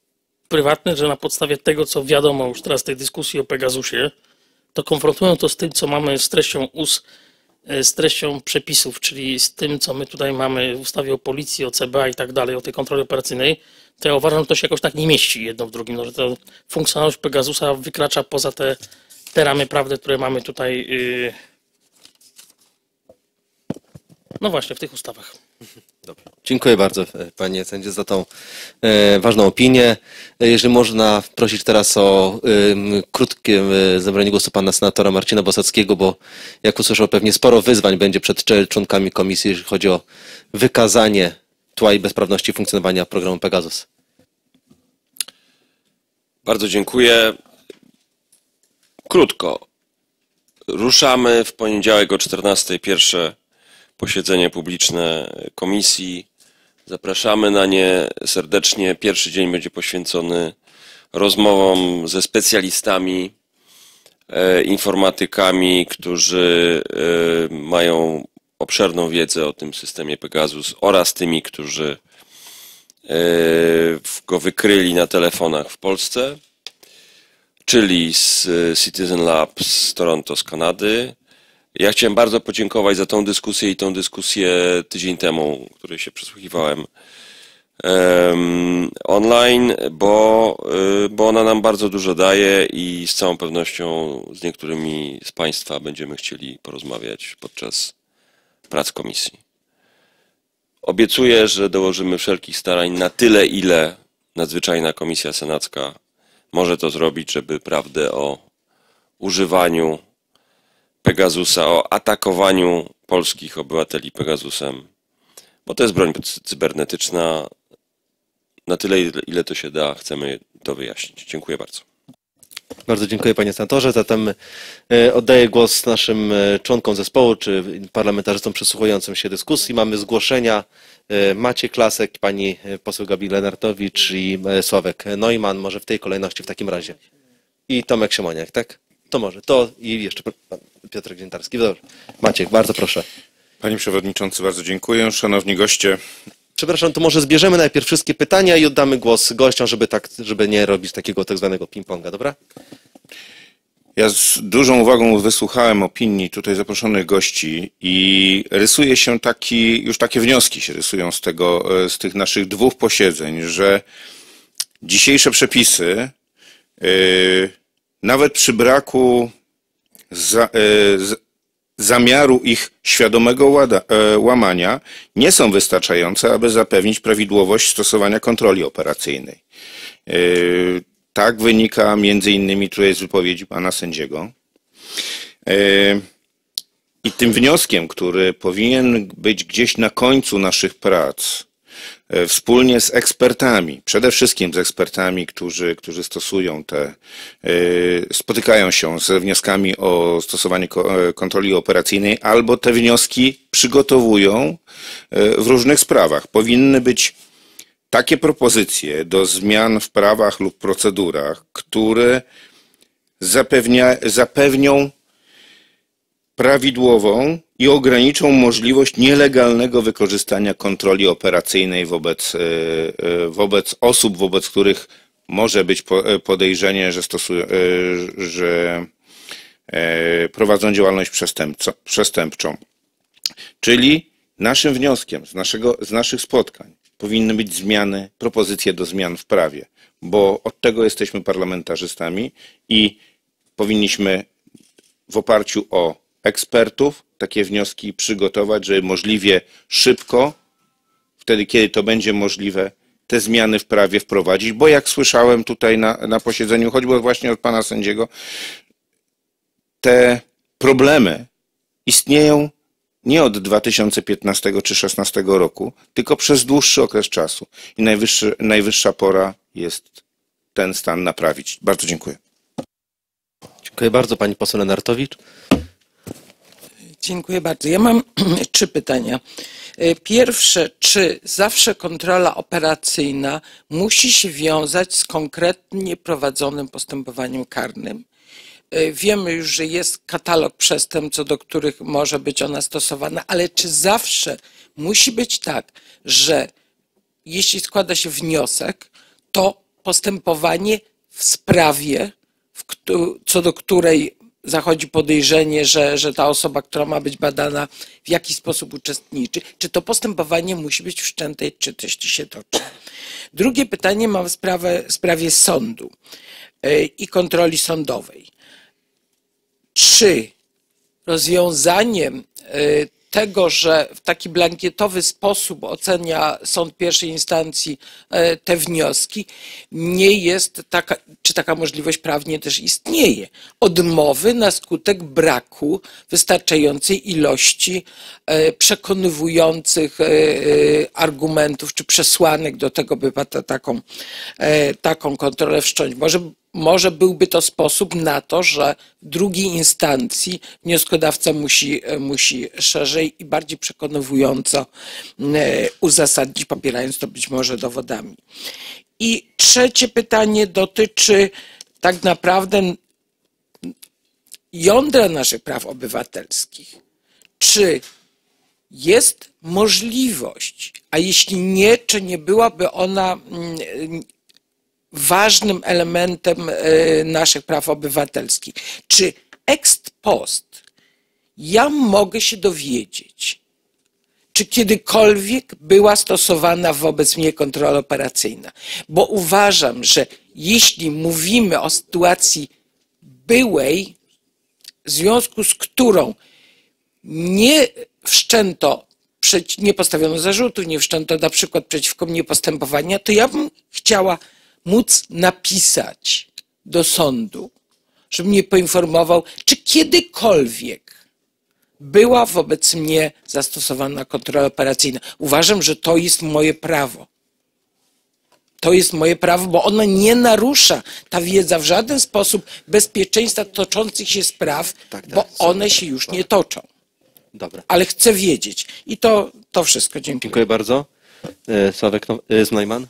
prywatny, że na podstawie tego, co wiadomo już teraz z tej dyskusji o Pegasusie, to konfrontują to z tym, co mamy z treścią U S, z treścią przepisów, czyli z tym, co my tutaj mamy w ustawie o policji, o C B A i tak dalej, o tej kontroli operacyjnej, to ja uważam, że to się jakoś tak nie mieści jedno w drugim, no, że ta funkcjonalność Pegasusa wykracza poza te, te ramy prawne, które mamy tutaj, yy, no właśnie, w tych ustawach. Dobrze. Dziękuję bardzo, panie sędzie, za tą e, ważną opinię. Jeżeli można prosić teraz o e, krótkie e, zabranie głosu pana senatora Marcina Bosackiego, bo jak usłyszał, pewnie sporo wyzwań będzie przed członkami komisji, jeżeli chodzi o wykazanie tła i bezprawności funkcjonowania programu Pegasus. Bardzo dziękuję. Krótko. Ruszamy w poniedziałek o czternastej pierwsze posiedzenie publiczne komisji. Zapraszamy na nie serdecznie. Pierwszy dzień będzie poświęcony rozmowom ze specjalistami, e, informatykami, którzy e, mają obszerną wiedzę o tym systemie Pegasus oraz tymi, którzy e, go wykryli na telefonach w Polsce, czyli z Citizen Lab z Toronto, z Kanady. Ja chciałem bardzo podziękować za tą dyskusję i tą dyskusję tydzień temu, której się przysłuchiwałem um, online, bo, bo ona nam bardzo dużo daje i z całą pewnością z niektórymi z Państwa będziemy chcieli porozmawiać podczas prac komisji. Obiecuję, że dołożymy wszelkich starań na tyle, ile nadzwyczajna komisja senacka może to zrobić, żeby prawdę o używaniu Pegasusa, o atakowaniu polskich obywateli Pegasusem, bo to jest broń cybernetyczna. Na tyle, ile to się da, chcemy to wyjaśnić. Dziękuję bardzo. Bardzo dziękuję, panie senatorze. Zatem oddaję głos naszym członkom zespołu, czy parlamentarzystom przysłuchującym się dyskusji. Mamy zgłoszenia. Maciek Lasek, pani poseł Gabi Lenartowicz i Sławek Neumann. Może w tej kolejności w takim razie. I Tomek Siemoniak, tak? To może. To i jeszcze pan Piotr Dziętarski. Dobrze. Maciek, bardzo proszę. Panie Przewodniczący, bardzo dziękuję. Szanowni goście. Przepraszam, to może zbierzemy najpierw wszystkie pytania i oddamy głos gościom, żeby, tak, żeby nie robić takiego tak zwanego ping-ponga, dobra? Ja z dużą uwagą wysłuchałem opinii tutaj zaproszonych gości i rysuje się taki, już takie wnioski się rysują z tego, z tych naszych dwóch posiedzeń, że dzisiejsze przepisy, yy, nawet przy braku za, yy, zamiaru ich świadomego łada, yy, łamania, nie są wystarczające, aby zapewnić prawidłowość stosowania kontroli operacyjnej. Yy, Tak wynika między innymi tutaj z wypowiedzi pana sędziego. I tym wnioskiem, który powinien być gdzieś na końcu naszych prac, wspólnie z ekspertami, przede wszystkim z ekspertami, którzy, którzy stosują te, spotykają się z wnioskami o stosowanie kontroli operacyjnej, albo te wnioski przygotowują w różnych sprawach. Powinny być takie propozycje do zmian w prawach lub procedurach, które zapewnia, zapewnią prawidłową i ograniczą możliwość nielegalnego wykorzystania kontroli operacyjnej wobec, wobec osób, wobec których może być podejrzenie, że, stosują, że prowadzą działalność przestępczą. Czyli naszym wnioskiem z, naszego, z naszych spotkań powinny być zmiany, propozycje do zmian w prawie, bo od tego jesteśmy parlamentarzystami i powinniśmy w oparciu o ekspertów takie wnioski przygotować, żeby możliwie szybko, wtedy kiedy to będzie możliwe, te zmiany w prawie wprowadzić, bo jak słyszałem tutaj na, na posiedzeniu, choćby właśnie od pana sędziego, te problemy istnieją nie od dwa tysiące piętnastego czy dwa tysiące szesnastego roku, tylko przez dłuższy okres czasu. I najwyższy, najwyższa pora jest ten stan naprawić. Bardzo dziękuję. Dziękuję bardzo. Pani poseł Lenartowicz. Dziękuję bardzo. Ja mam trzy pytania. Pierwsze, czy zawsze kontrola operacyjna musi się wiązać z konkretnie prowadzonym postępowaniem karnym? Wiemy już, że jest katalog przestępstw, co do których może być ona stosowana, ale czy zawsze musi być tak, że jeśli składa się wniosek, to postępowanie w sprawie, w, co do której zachodzi podejrzenie, że, że ta osoba, która ma być badana, w jakiś sposób uczestniczy, czy to postępowanie musi być wszczęte, czy też się toczy. Drugie pytanie mam w sprawę, w sprawie sądu i kontroli sądowej. Czy rozwiązaniem tego, że w taki blankietowy sposób ocenia sąd pierwszej instancji te wnioski, nie jest taka, czy taka możliwość prawnie też istnieje, odmowy na skutek braku wystarczającej ilości przekonywujących argumentów czy przesłanek do tego, by taką, taką kontrolę wszcząć. Może Może byłby to sposób na to, że w drugiej instancji wnioskodawca musi, musi szerzej i bardziej przekonująco uzasadnić, popierając to być może dowodami. I trzecie pytanie dotyczy tak naprawdę jądra naszych praw obywatelskich. Czy jest możliwość, a jeśli nie, czy nie byłaby ona ważnym elementem naszych praw obywatelskich. Czy ex post ja mogę się dowiedzieć, czy kiedykolwiek była stosowana wobec mnie kontrola operacyjna? Bo uważam, że jeśli mówimy o sytuacji byłej, w związku z którą nie wszczęto, nie postawiono zarzutów, nie wszczęto na przykład przeciwko mnie postępowania, to ja bym chciała móc napisać do sądu, żeby mnie poinformował, czy kiedykolwiek była wobec mnie zastosowana kontrola operacyjna. Uważam, że to jest moje prawo. To jest moje prawo, bo ona nie narusza, ta wiedza, w żaden sposób bezpieczeństwa toczących się spraw, tak, bo one się już nie toczą. Dobra. Ale chcę wiedzieć. I to, to wszystko. Dziękuję. Dziękuję bardzo. Sławek Znajman.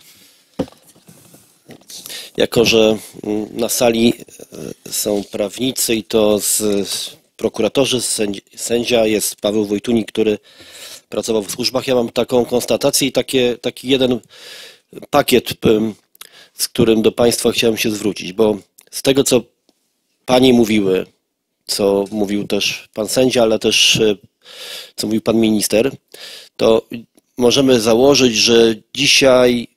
Jako że na sali są prawnicy i to z, z prokuratorzy, sędzia jest Paweł Wojtunik, który pracował w służbach, ja mam taką konstatację i takie, taki jeden pakiet, z którym do Państwa chciałem się zwrócić, bo z tego, co Panie mówiły, co mówił też Pan sędzia, ale też co mówił Pan minister, to możemy założyć, że dzisiaj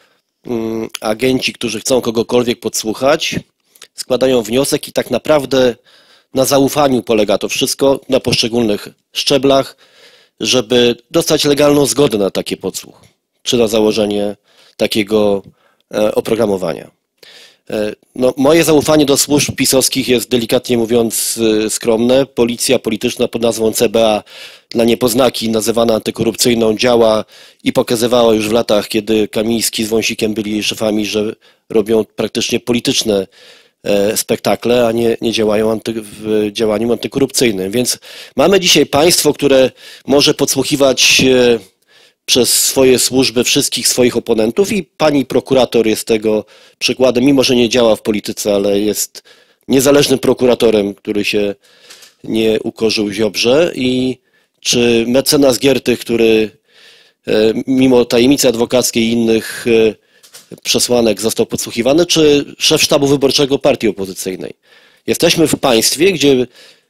agenci, którzy chcą kogokolwiek podsłuchać, składają wniosek i tak naprawdę na zaufaniu polega to wszystko na poszczególnych szczeblach, żeby dostać legalną zgodę na taki podsłuch, czy na założenie takiego oprogramowania. No, moje zaufanie do służb pisowskich jest delikatnie mówiąc skromne. Policja polityczna pod nazwą C B A dla niepoznaki nazywana antykorupcyjną działa i pokazywała już w latach, kiedy Kamiński z Wąsikiem byli szefami, że robią praktycznie polityczne spektakle, a nie, nie działają anty, w działaniu antykorupcyjnym. Więc mamy dzisiaj państwo, które może podsłuchiwać przez swoje służby wszystkich swoich oponentów i pani prokurator jest tego przykładem, mimo że nie działa w polityce, ale jest niezależnym prokuratorem, który się nie ukorzył Ziobrze. I czy mecenas Giertych, który mimo tajemnicy adwokackiej i innych przesłanek został podsłuchiwany, czy szef sztabu wyborczego partii opozycyjnej. Jesteśmy w państwie, gdzie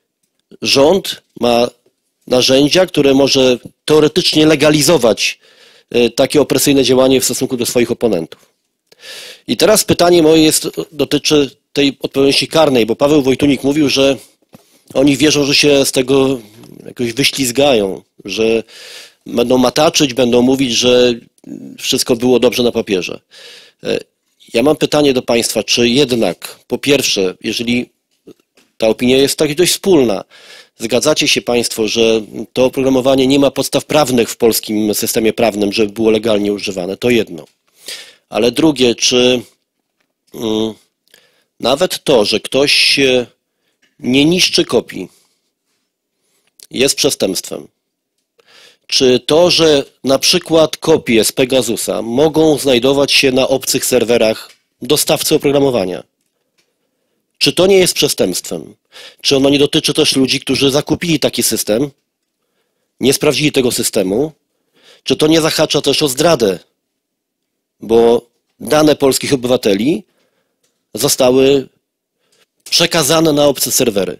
rząd ma narzędzia, które może teoretycznie legalizować takie opresyjne działanie w stosunku do swoich oponentów. I teraz pytanie moje jest, dotyczy tej odpowiedzialności karnej, bo Paweł Wojtunik mówił, że oni wierzą, że się z tego jakoś wyślizgają, że będą mataczyć, będą mówić, że wszystko było dobrze na papierze. Ja mam pytanie do Państwa, czy jednak, po pierwsze, jeżeli ta opinia jest tak dość wspólna, zgadzacie się Państwo, że to oprogramowanie nie ma podstaw prawnych w polskim systemie prawnym, żeby było legalnie używane? To jedno. Ale drugie, czy mm, nawet to, że ktoś nie niszczy kopii, jest przestępstwem? Czy to, że na przykład kopie z Pegasusa mogą znajdować się na obcych serwerach dostawcy oprogramowania, czy to nie jest przestępstwem? Czy ono nie dotyczy też ludzi, którzy zakupili taki system, nie sprawdzili tego systemu? Czy to nie zahacza też o zdradę? Bo dane polskich obywateli zostały przekazane na obce serwery.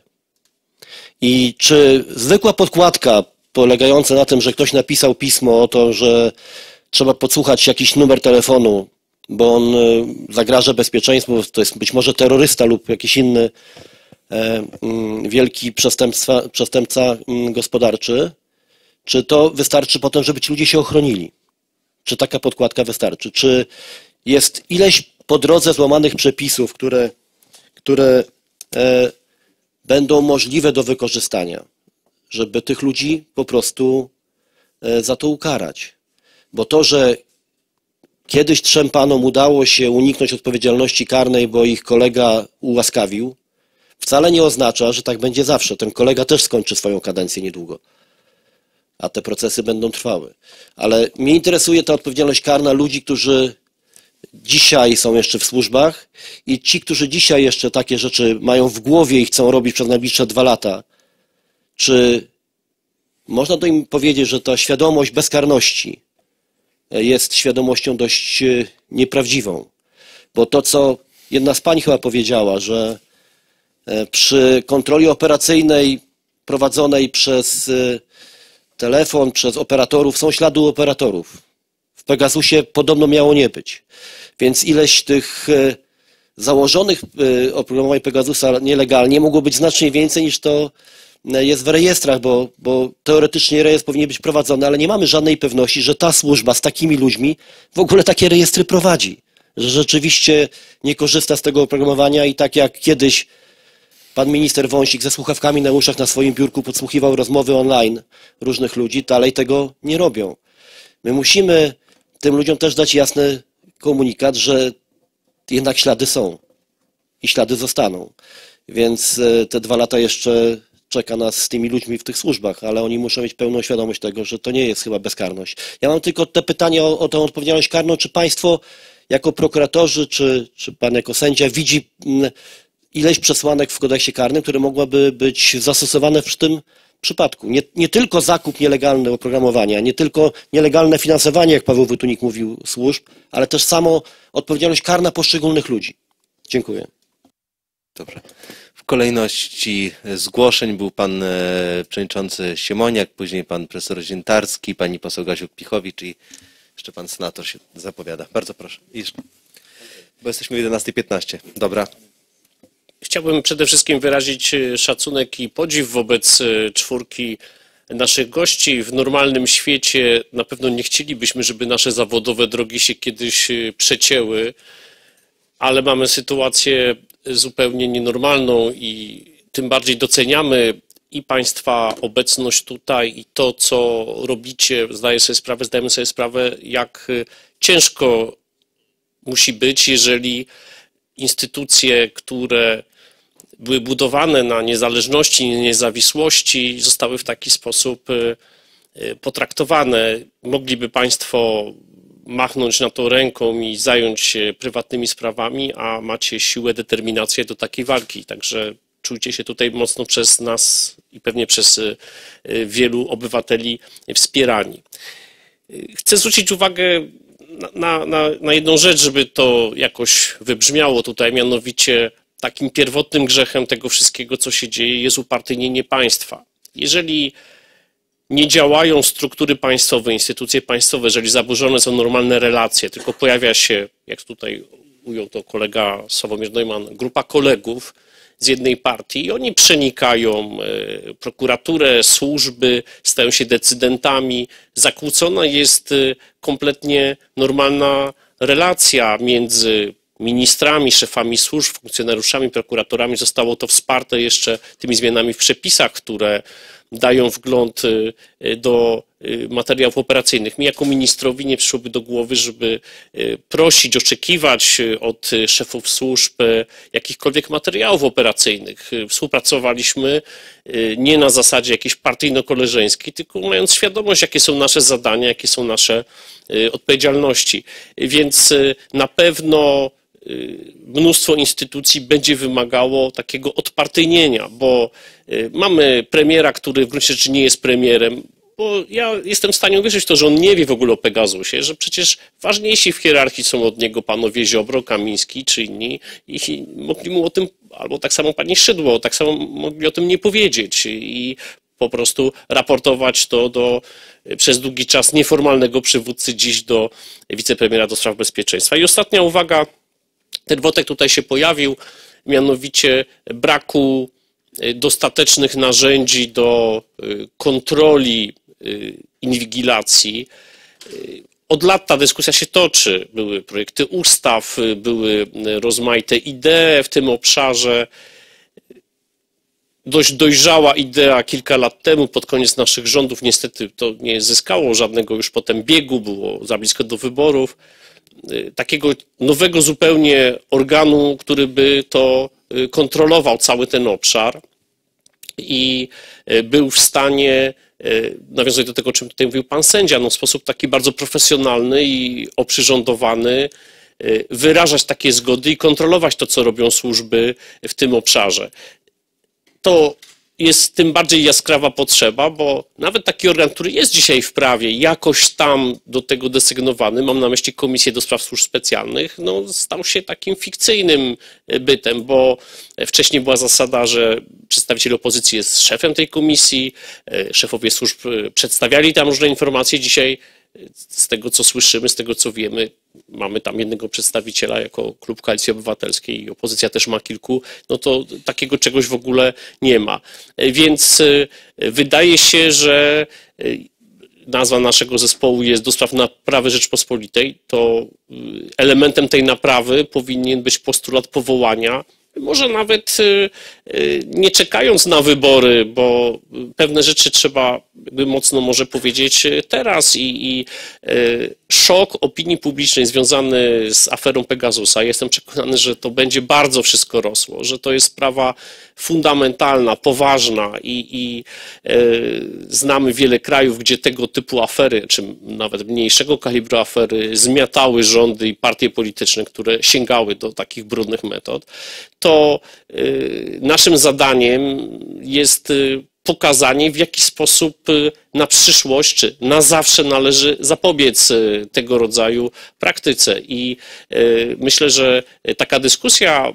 I czy zwykła podkładka polegająca na tym, że ktoś napisał pismo o to, że trzeba podsłuchać jakiś numer telefonu, bo on zagraża bezpieczeństwu, to jest być może terrorysta lub jakiś inny e, m, wielki przestępstwa, przestępca m, gospodarczy, czy to wystarczy potem, żeby ci ludzie się ochronili? Czy taka podkładka wystarczy? Czy jest ileś po drodze złamanych przepisów, które, które e, będą możliwe do wykorzystania, żeby tych ludzi po prostu e, za to ukarać? Bo to, że kiedyś trzem panom udało się uniknąć odpowiedzialności karnej, bo ich kolega ułaskawił, wcale nie oznacza, że tak będzie zawsze. Ten kolega też skończy swoją kadencję niedługo, a te procesy będą trwały. Ale mnie interesuje ta odpowiedzialność karna ludzi, którzy dzisiaj są jeszcze w służbach i ci, którzy dzisiaj jeszcze takie rzeczy mają w głowie i chcą robić przez najbliższe dwa lata. Czy można do im powiedzieć, że ta świadomość bezkarności jest świadomością dość nieprawdziwą? Bo to, co jedna z pań chyba powiedziała, że przy kontroli operacyjnej prowadzonej przez telefon, przez operatorów są ślady operatorów. W Pegasusie podobno miało nie być. Więc ileś tych założonych oprogramowań Pegasusa nielegalnie mogło być znacznie więcej niż to jest w rejestrach, bo, bo teoretycznie rejestr powinien być prowadzony, ale nie mamy żadnej pewności, że ta służba z takimi ludźmi w ogóle takie rejestry prowadzi. Że rzeczywiście nie korzysta z tego oprogramowania i tak jak kiedyś pan minister Wąsik ze słuchawkami na uszach na swoim biurku podsłuchiwał rozmowy online różnych ludzi, dalej tego nie robią. My musimy tym ludziom też dać jasny komunikat, że jednak ślady są i ślady zostaną. Więc te dwa lata jeszcze czeka nas z tymi ludźmi w tych służbach, ale oni muszą mieć pełną świadomość tego, że to nie jest chyba bezkarność. Ja mam tylko te pytanie o, o tę odpowiedzialność karną. Czy państwo jako prokuratorzy, czy, czy pan jako sędzia widzi ileś przesłanek w kodeksie karnym, które mogłyby być zastosowane w tym przypadku? Nie, nie tylko zakup nielegalny oprogramowania, nie tylko nielegalne finansowanie, jak Paweł Wojtunik mówił, służb, ale też samo odpowiedzialność karna poszczególnych ludzi. Dziękuję. Dobrze. W kolejności zgłoszeń był pan e, przewodniczący Siemoniak, później pan profesor Ziętarski, pani poseł Gasiuk-Pichowicz i jeszcze pan senator się zapowiada. Bardzo proszę. Iż, bo jesteśmy o jedenastej piętnaście. Dobra. Chciałbym przede wszystkim wyrazić szacunek i podziw wobec czwórki naszych gości. W normalnym świecie na pewno nie chcielibyśmy, żeby nasze zawodowe drogi się kiedyś przecięły, ale mamy sytuację zupełnie nienormalną i tym bardziej doceniamy i państwa obecność tutaj i to, co robicie. Zdaję sobie sprawę, zdajemy sobie sprawę, jak ciężko musi być, jeżeli instytucje, które były budowane na niezależności, niezawisłości, zostały w taki sposób potraktowane. Mogliby państwo machnąć na to ręką i zająć się prywatnymi sprawami, a macie siłę, determinację do takiej walki. Także czujcie się tutaj mocno przez nas i pewnie przez wielu obywateli wspierani. Chcę zwrócić uwagę na, na, na jedną rzecz, żeby to jakoś wybrzmiało tutaj, mianowicie takim pierwotnym grzechem tego wszystkiego, co się dzieje, jest upartyjnienie państwa. Jeżeli nie działają struktury państwowe, instytucje państwowe, jeżeli zaburzone są normalne relacje, tylko pojawia się, jak tutaj ujął to kolega Sławomir Neumann, grupa kolegów z jednej partii i oni przenikają prokuraturę, służby, stają się decydentami. Zakłócona jest kompletnie normalna relacja między ministrami, szefami służb, funkcjonariuszami, prokuratorami. Zostało to wsparte jeszcze tymi zmianami w przepisach, które dają wgląd do materiałów operacyjnych. Mi jako ministrowi nie przyszłoby do głowy, żeby prosić, oczekiwać od szefów służb jakichkolwiek materiałów operacyjnych. Współpracowaliśmy nie na zasadzie jakiejś partyjno-koleżeńskiej, tylko mając świadomość, jakie są nasze zadania, jakie są nasze odpowiedzialności. Więc na pewno mnóstwo instytucji będzie wymagało takiego odpartyjnienia, bo mamy premiera, który w gruncie rzeczy nie jest premierem, Bo ja jestem w stanie uwierzyć w to, że on nie wie w ogóle o Pegasusie, że przecież ważniejsi w hierarchii są od niego panowie Ziobro, Kamiński czy inni i mogli mu o tym, albo tak samo pani Szydło, tak samo mogli o tym nie powiedzieć i po prostu raportować to do przez długi czas nieformalnego przywódcy, dziś do wicepremiera do spraw bezpieczeństwa. I ostatnia uwaga, ten wątek tutaj się pojawił, mianowicie braku dostatecznych narzędzi do kontroli inwigilacji. Od lat ta dyskusja się toczy. Były projekty ustaw, były rozmaite idee w tym obszarze. Dość dojrzała idea kilka lat temu, pod koniec naszych rządów, niestety to nie zyskało żadnego już potem biegu, było za blisko do wyborów. Takiego nowego zupełnie organu, który by to kontrolował cały ten obszar i był w stanie, nawiązując do tego, o czym tutaj mówił pan sędzia, no w sposób taki bardzo profesjonalny i oprzyrządowany, wyrażać takie zgody i kontrolować to, co robią służby w tym obszarze. To jest tym bardziej jaskrawa potrzeba, bo nawet taki organ, który jest dzisiaj w prawie, jakoś tam do tego desygnowany, mam na myśli Komisję do Spraw Służb Specjalnych, no, stał się takim fikcyjnym bytem, bo wcześniej była zasada, że przedstawiciel opozycji jest szefem tej komisji, szefowie służb przedstawiali tam różne informacje. Dzisiaj z tego, co słyszymy, z tego, co wiemy, mamy tam jednego przedstawiciela jako klub Koalicji Obywatelskiej i opozycja też ma kilku, no to takiego czegoś w ogóle nie ma. Więc wydaje się, że nazwa naszego zespołu jest do spraw naprawy Rzeczpospolitej, to elementem tej naprawy powinien być postulat powołania, może nawet nie czekając na wybory, bo pewne rzeczy trzeba by mocno może powiedzieć teraz i, i szok opinii publicznej związany z aferą Pegasusa, jestem przekonany, że to będzie bardzo wszystko rosło, że to jest sprawa fundamentalna, poważna i, i znamy wiele krajów, gdzie tego typu afery, czy nawet mniejszego kalibru afery zmiatały rządy i partie polityczne, które sięgały do takich brudnych metod. To naszym zadaniem jest pokazanie, w jaki sposób na przyszłość, czy na zawsze należy zapobiec tego rodzaju praktyce. I myślę, że taka dyskusja,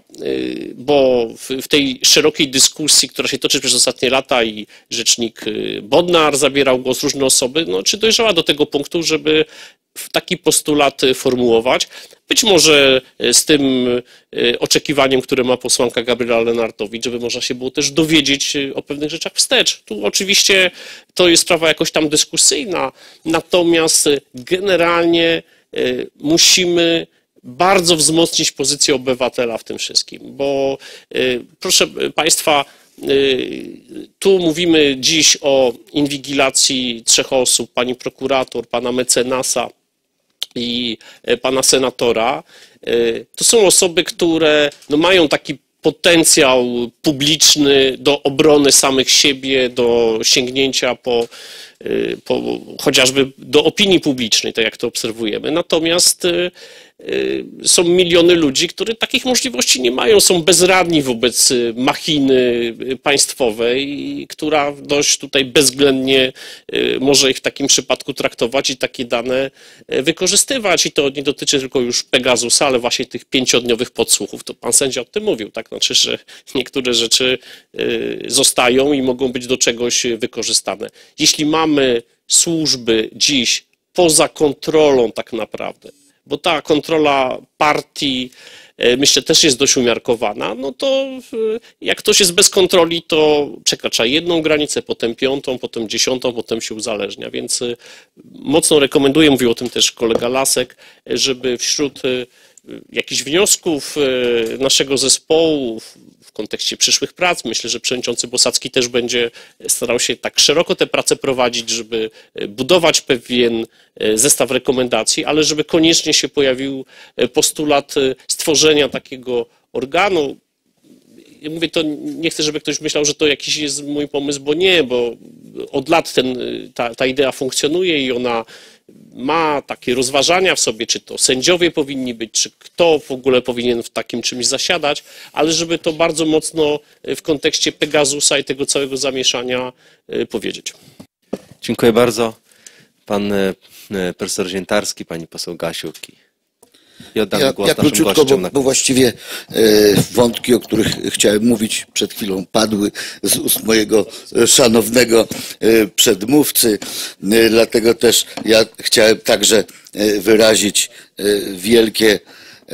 bo w tej szerokiej dyskusji, która się toczy przez ostatnie lata i rzecznik Bodnar zabierał głos, różne osoby, no, czy dojrzała do tego punktu, żeby taki postulat formułować. Być może z tym oczekiwaniem, które ma posłanka Gabriela Lenartowicz, żeby można się było też dowiedzieć o pewnych rzeczach wstecz. Tu oczywiście to jest sprawa jakoś tam dyskusyjna, natomiast generalnie musimy bardzo wzmocnić pozycję obywatela w tym wszystkim, bo proszę Państwa, tu mówimy dziś o inwigilacji trzech osób, pani prokurator, pana mecenasa i pana senatora. To są osoby, które no, mają taki potencjał publiczny do obrony samych siebie, do sięgnięcia po, po chociażby do opinii publicznej, tak jak to obserwujemy. Natomiast są miliony ludzi, które takich możliwości nie mają, są bezradni wobec machiny państwowej, która dość tutaj bezwzględnie może ich w takim przypadku traktować i takie dane wykorzystywać. I to nie dotyczy tylko już Pegasusa, ale właśnie tych pięciodniowych podsłuchów. To pan sędzia o tym mówił, tak? Znaczy, że niektóre rzeczy zostają i mogą być do czegoś wykorzystane. Jeśli mamy służby dziś poza kontrolą tak naprawdę, bo ta kontrola partii, myślę, też jest dość umiarkowana, no to jak ktoś jest bez kontroli, to przekracza jedną granicę, potem piątą, potem dziesiątą, potem się uzależnia, więc mocno rekomenduję, mówił o tym też kolega Lasek, żeby wśród jakichś wniosków naszego zespołu w kontekście przyszłych prac, myślę, że przewodniczący Bosacki też będzie starał się tak szeroko te prace prowadzić, żeby budować pewien zestaw rekomendacji, ale żeby koniecznie się pojawił postulat stworzenia takiego organu. Ja mówię to, nie chcę, żeby ktoś myślał, że to jakiś jest mój pomysł, bo nie, bo od lat ten, ta, ta idea funkcjonuje i ona ma takie rozważania w sobie, czy to sędziowie powinni być, czy kto w ogóle powinien w takim czymś zasiadać, ale żeby to bardzo mocno w kontekście Pegasusa i tego całego zamieszania powiedzieć. Dziękuję bardzo. Pan e, profesor Ziętarski, pani poseł Gasiuk. I oddamy Ja, głos ja naszym króciutko, gościom. bo, Na... bo właściwie e, wątki, o których chciałem mówić przed chwilą, padły z ust mojego e, szanownego e, przedmówcy. E, dlatego też ja chciałem także e, wyrazić e, wielkie e,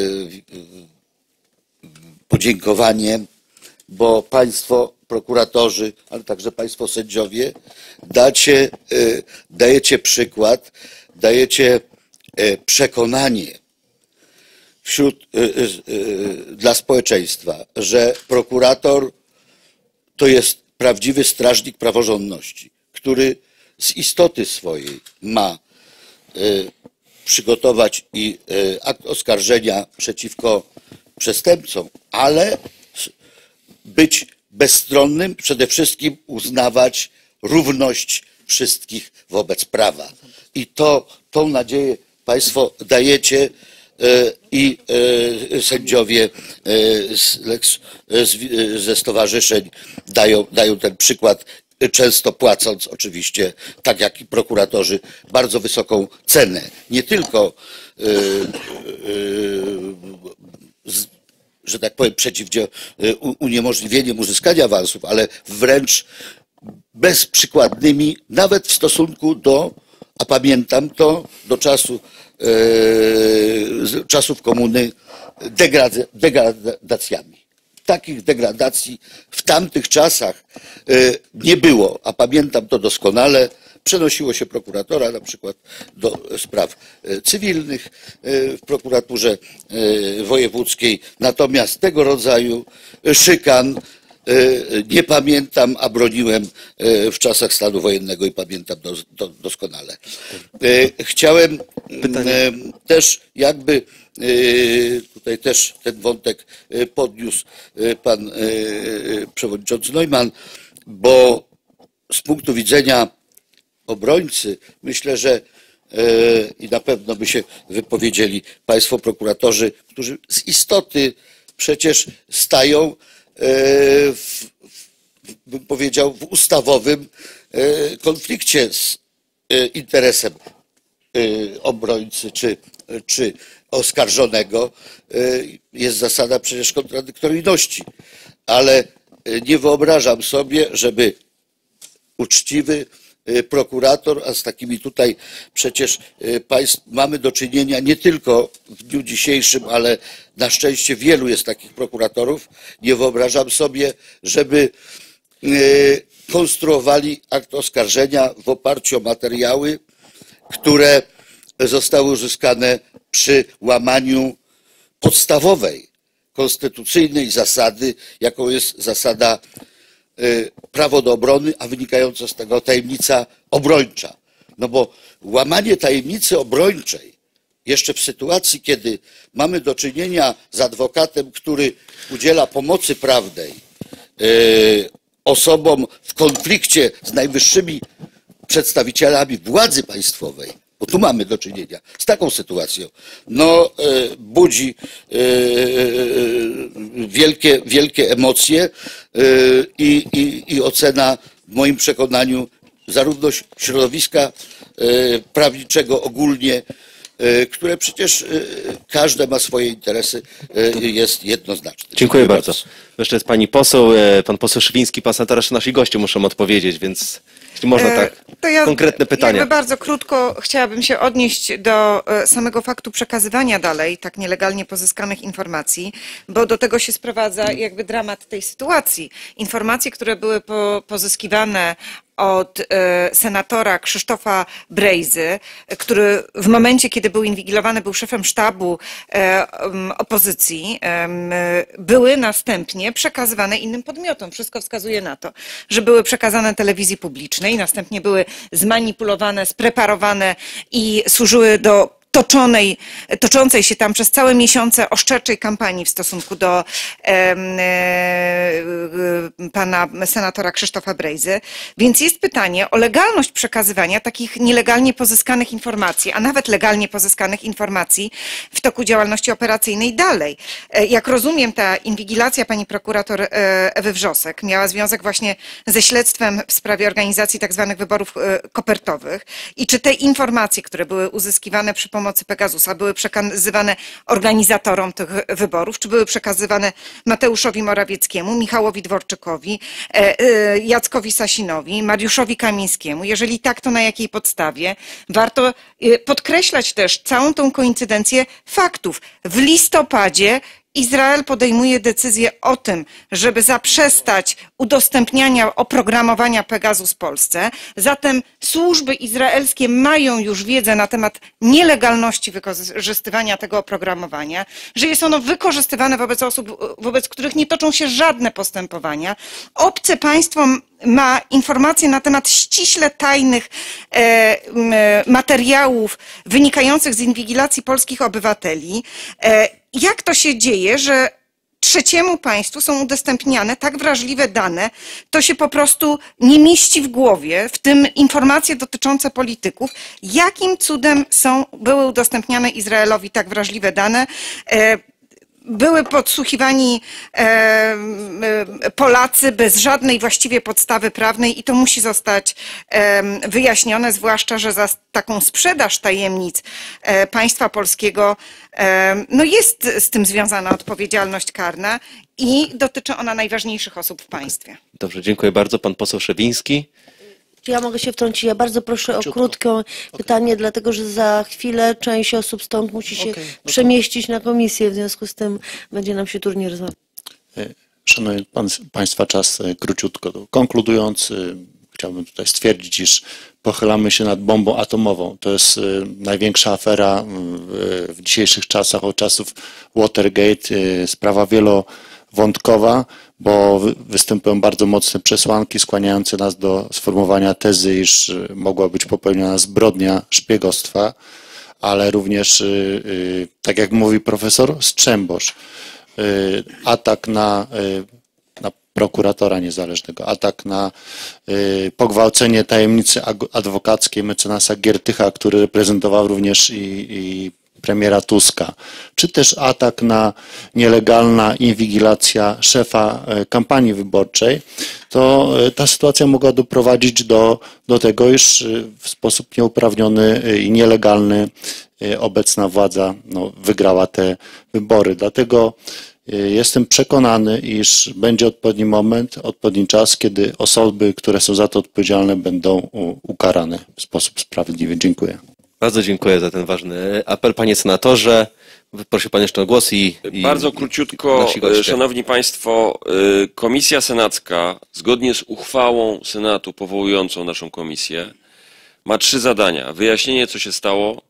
podziękowanie, bo państwo prokuratorzy, ale także państwo sędziowie dacie, e, dajecie przykład, dajecie e, przekonanie wśród, y, y, y, dla społeczeństwa, że prokurator to jest prawdziwy strażnik praworządności, który z istoty swojej ma y, przygotować i y, akt oskarżenia przeciwko przestępcom, ale być bezstronnym, przede wszystkim uznawać równość wszystkich wobec prawa. I to, tą nadzieję państwo dajecie i sędziowie z, z, ze stowarzyszeń dają, dają ten przykład, często płacąc oczywiście, tak jak i prokuratorzy, bardzo wysoką cenę. Nie tylko, że tak powiem, przeciwdział uniemożliwieniem uzyskania awansów, ale wręcz bezprzykładnymi, nawet w stosunku do, a pamiętam to, do czasu z czasów komuny degradacjami. Takich degradacji w tamtych czasach nie było, a pamiętam to doskonale. Przenosiło się prokuratora na przykład do spraw cywilnych w prokuraturze wojewódzkiej. Natomiast tego rodzaju szykan nie pamiętam, a broniłem w czasach stanu wojennego i pamiętam doskonale. Chciałem Pytanie. też jakby, tutaj też ten wątek podniósł pan przewodniczący Neumann, bo z punktu widzenia obrońcy myślę, że i na pewno by się wypowiedzieli państwo prokuratorzy, którzy z istoty przecież stają w, bym powiedział, w ustawowym konflikcie z interesem obrońcy czy, czy oskarżonego. Jest zasada przecież kontradyktoryjności, ale nie wyobrażam sobie, żeby uczciwy prokurator, a z takimi tutaj przecież państw mamy do czynienia nie tylko w dniu dzisiejszym, ale na szczęście wielu jest takich prokuratorów. Nie wyobrażam sobie, żeby konstruowali akt oskarżenia w oparciu o materiały, które zostały uzyskane przy łamaniu podstawowej, konstytucyjnej zasady, jaką jest zasada prawo do obrony, a wynikająca z tego tajemnica obrończa. No bo łamanie tajemnicy obrończej, jeszcze w sytuacji, kiedy mamy do czynienia z adwokatem, który udziela pomocy prawnej osobom w konflikcie z najwyższymi przedstawicielami władzy państwowej, bo tu mamy do czynienia z taką sytuacją, no budzi wielkie, wielkie emocje i, i, i ocena w moim przekonaniu zarówno środowiska prawniczego ogólnie, które przecież każde ma swoje interesy, jest jednoznaczne. Dziękuję, Dziękuję bardzo. bardzo. Jeszcze jest pani poseł, pan poseł Szywiński, pan senator, jeszcze nasi goście muszą odpowiedzieć, więc jeśli można tak, to ja konkretne pytania. Jakby bardzo krótko chciałabym się odnieść do samego faktu przekazywania dalej tak nielegalnie pozyskanych informacji, bo do tego się sprowadza jakby dramat tej sytuacji. Informacje, które były po, pozyskiwane od e, senatora Krzysztofa Brejzy, który w momencie, kiedy był inwigilowany, był szefem sztabu e, um, opozycji, e, były następnie przekazywane innym podmiotom. Wszystko wskazuje na to, że były przekazane telewizji publicznej, następnie były zmanipulowane, spreparowane i służyły do toczonej, toczącej się tam przez całe miesiące oszczerczej kampanii w stosunku do e, e, pana senatora Krzysztofa Brejzy. Więc jest pytanie o legalność przekazywania takich nielegalnie pozyskanych informacji, a nawet legalnie pozyskanych informacji w toku działalności operacyjnej dalej. E, jak rozumiem, ta inwigilacja pani prokurator e, Ewy Wrzosek miała związek właśnie ze śledztwem w sprawie organizacji tak zwanych wyborów e, kopertowych i czy te informacje, które były uzyskiwane przy pomocy Pegasusa, były przekazywane organizatorom tych wyborów, czy były przekazywane Mateuszowi Morawieckiemu, Michałowi Dworczykowi, Jackowi Sasinowi, Mariuszowi Kamińskiemu? Jeżeli tak, to na jakiej podstawie? Warto podkreślać też całą tą koincydencję faktów. W listopadzie Izrael podejmuje decyzję o tym, żeby zaprzestać udostępniania oprogramowania Pegasus Polsce. Zatem służby izraelskie mają już wiedzę na temat nielegalności wykorzystywania tego oprogramowania, że jest ono wykorzystywane wobec osób, wobec których nie toczą się żadne postępowania. Obce państwo ma informacje na temat ściśle tajnych e, e, materiałów wynikających z inwigilacji polskich obywateli. E, Jak to się dzieje, że trzeciemu państwu są udostępniane tak wrażliwe dane, to się po prostu nie mieści w głowie, w tym informacje dotyczące polityków. Jakim cudem są, były udostępniane Izraelowi tak wrażliwe dane? Były podsłuchiwani Polacy bez żadnej właściwie podstawy prawnej i to musi zostać wyjaśnione, zwłaszcza że za taką sprzedaż tajemnic państwa polskiego no jest z tym związana odpowiedzialność karna i dotyczy ona najważniejszych osób w państwie. Dobrze, dziękuję bardzo. Pan poseł Szewiński. Czy ja mogę się wtrącić? Ja bardzo proszę o krótkie okay. pytanie, dlatego że za chwilę część osób stąd musi się okay. przemieścić na komisję, w związku z tym będzie nam się turniej rozmawiać. Szanowni pan, Państwa, czas króciutko. Konkludując, chciałbym tutaj stwierdzić, iż pochylamy się nad bombą atomową. To jest największa afera w dzisiejszych czasach, od czasów Watergate, sprawa wielowątkowa, bo występują bardzo mocne przesłanki skłaniające nas do sformułowania tezy, iż mogła być popełniona zbrodnia szpiegostwa, ale również, tak jak mówi profesor Strzembosz, atak na, na prokuratora niezależnego, atak na pogwałcenie tajemnicy adwokackiej mecenasa Giertycha, który reprezentował również i, i premiera Tuska, czy też atak na nielegalna inwigilacja szefa kampanii wyborczej, to ta sytuacja mogła doprowadzić do, do tego, iż w sposób nieuprawniony i nielegalny obecna władza no, wygrała te wybory. Dlatego jestem przekonany, iż będzie odpowiedni moment, odpowiedni czas, kiedy osoby, które są za to odpowiedzialne, będą ukarane w sposób sprawiedliwy. Dziękuję. Bardzo dziękuję za ten ważny apel. Panie senatorze, proszę pan jeszcze o głos i... i Bardzo króciutko, szanowni państwo, komisja senacka, zgodnie z uchwałą Senatu powołującą naszą komisję, ma trzy zadania. Wyjaśnienie, co się stało,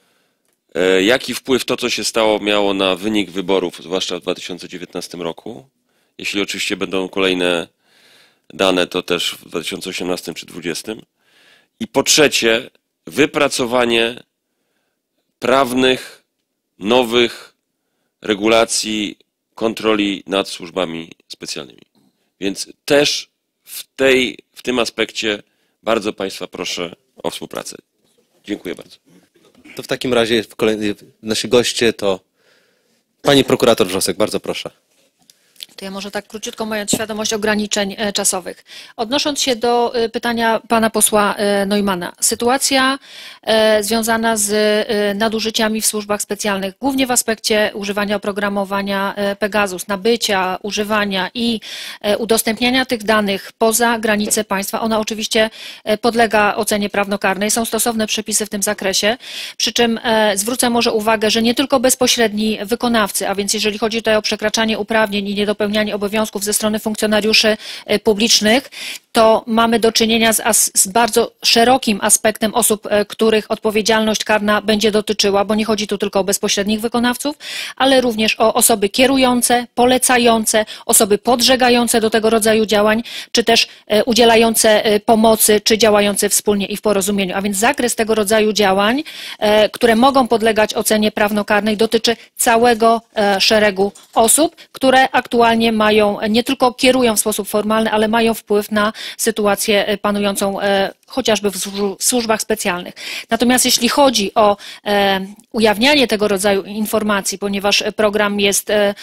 jaki wpływ to, co się stało, miało na wynik wyborów, zwłaszcza w dwa tysiące dziewiętnastym roku. Jeśli oczywiście będą kolejne dane, to też w dwa tysiące osiemnastym czy dwa tysiące dwudziestym. I po trzecie, wypracowanie prawnych, nowych regulacji kontroli nad służbami specjalnymi. Więc też w, tej, w tym aspekcie bardzo państwa proszę o współpracę. Dziękuję bardzo. To w takim razie w kolejny, nasi goście to pani prokurator Wrzosek, bardzo proszę. To ja może tak króciutko, mając świadomość ograniczeń czasowych. Odnosząc się do pytania pana posła Neumanna. Sytuacja związana z nadużyciami w służbach specjalnych, głównie w aspekcie używania oprogramowania Pegasus, nabycia, używania i udostępniania tych danych poza granice państwa, ona oczywiście podlega ocenie prawnokarnej. Są stosowne przepisy w tym zakresie. Przy czym zwrócę może uwagę, że nie tylko bezpośredni wykonawcy, a więc jeżeli chodzi tutaj o przekraczanie uprawnień i niedopełnienie spełnianie obowiązków ze strony funkcjonariuszy publicznych, to mamy do czynienia z, as, z bardzo szerokim aspektem osób, których odpowiedzialność karna będzie dotyczyła, bo nie chodzi tu tylko o bezpośrednich wykonawców, ale również o osoby kierujące, polecające, osoby podżegające do tego rodzaju działań, czy też udzielające pomocy, czy działające wspólnie i w porozumieniu. A więc zakres tego rodzaju działań, które mogą podlegać ocenie prawnokarnej, dotyczy całego szeregu osób, które aktualnie mają, nie tylko kierują w sposób formalny, ale mają wpływ na sytuację panującą chociażby w służbach specjalnych. Natomiast jeśli chodzi o ujawnianie tego rodzaju informacji, ponieważ program jest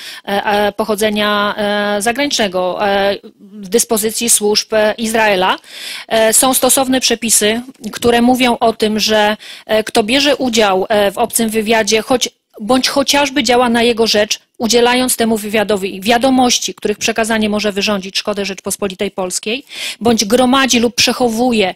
pochodzenia zagranicznego, w dyspozycji służb Izraela, są stosowne przepisy, które mówią o tym, że kto bierze udział w obcym wywiadzie, choć bądź chociażby działa na jego rzecz, udzielając temu wywiadowi wiadomości, których przekazanie może wyrządzić szkodę Rzeczpospolitej Polskiej, bądź gromadzi lub przechowuje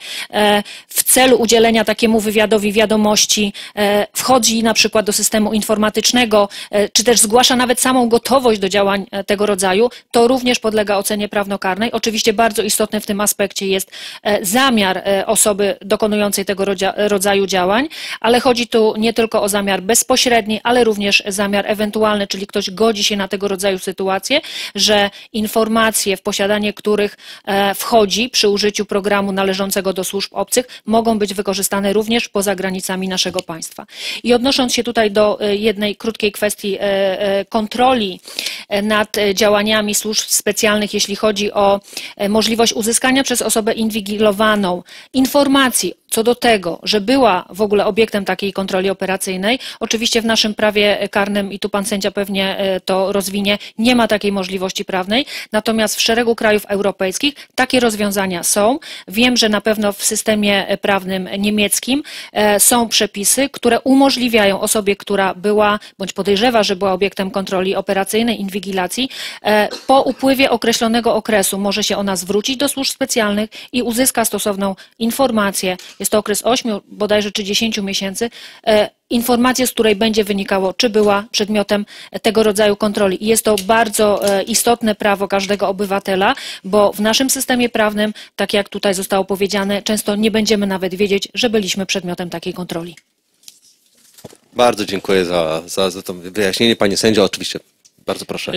w celu udzielenia takiemu wywiadowi wiadomości, wchodzi na przykład do systemu informatycznego, czy też zgłasza nawet samą gotowość do działań tego rodzaju, to również podlega ocenie prawnokarnej. Oczywiście bardzo istotny w tym aspekcie jest zamiar osoby dokonującej tego rodzaju działań, ale chodzi tu nie tylko o zamiar bezpośredni, ale również zamiar ewentualny, czyli ktoś godzi się na tego rodzaju sytuacje, że informacje, w posiadanie których wchodzi przy użyciu programu należącego do służb obcych, mogą być wykorzystane również poza granicami naszego państwa. I odnosząc się tutaj do jednej krótkiej kwestii kontroli nad działaniami służb specjalnych, jeśli chodzi o możliwość uzyskania przez osobę inwigilowaną informacji co do tego, że była w ogóle obiektem takiej kontroli operacyjnej, oczywiście w naszym prawie karnym, i tu pan sędzia pewnie to rozwinie, nie ma takiej możliwości prawnej, natomiast w szeregu krajów europejskich takie rozwiązania są. Wiem, że na pewno w systemie prawnym niemieckim są przepisy, które umożliwiają osobie, która była, bądź podejrzewa, że była obiektem kontroli operacyjnej, inwigilacji, po upływie określonego okresu może się ona zwrócić do służb specjalnych i uzyska stosowną informację. Jest to okres ośmiu, bodajże czy dziesięciu miesięcy, informację, z której będzie wynikało, czy była przedmiotem tego rodzaju kontroli. I jest to bardzo istotne prawo każdego obywatela, bo w naszym systemie prawnym, tak jak tutaj zostało powiedziane, często nie będziemy nawet wiedzieć, że byliśmy przedmiotem takiej kontroli. Bardzo dziękuję za, za, za to wyjaśnienie. Panie sędzio, oczywiście bardzo proszę.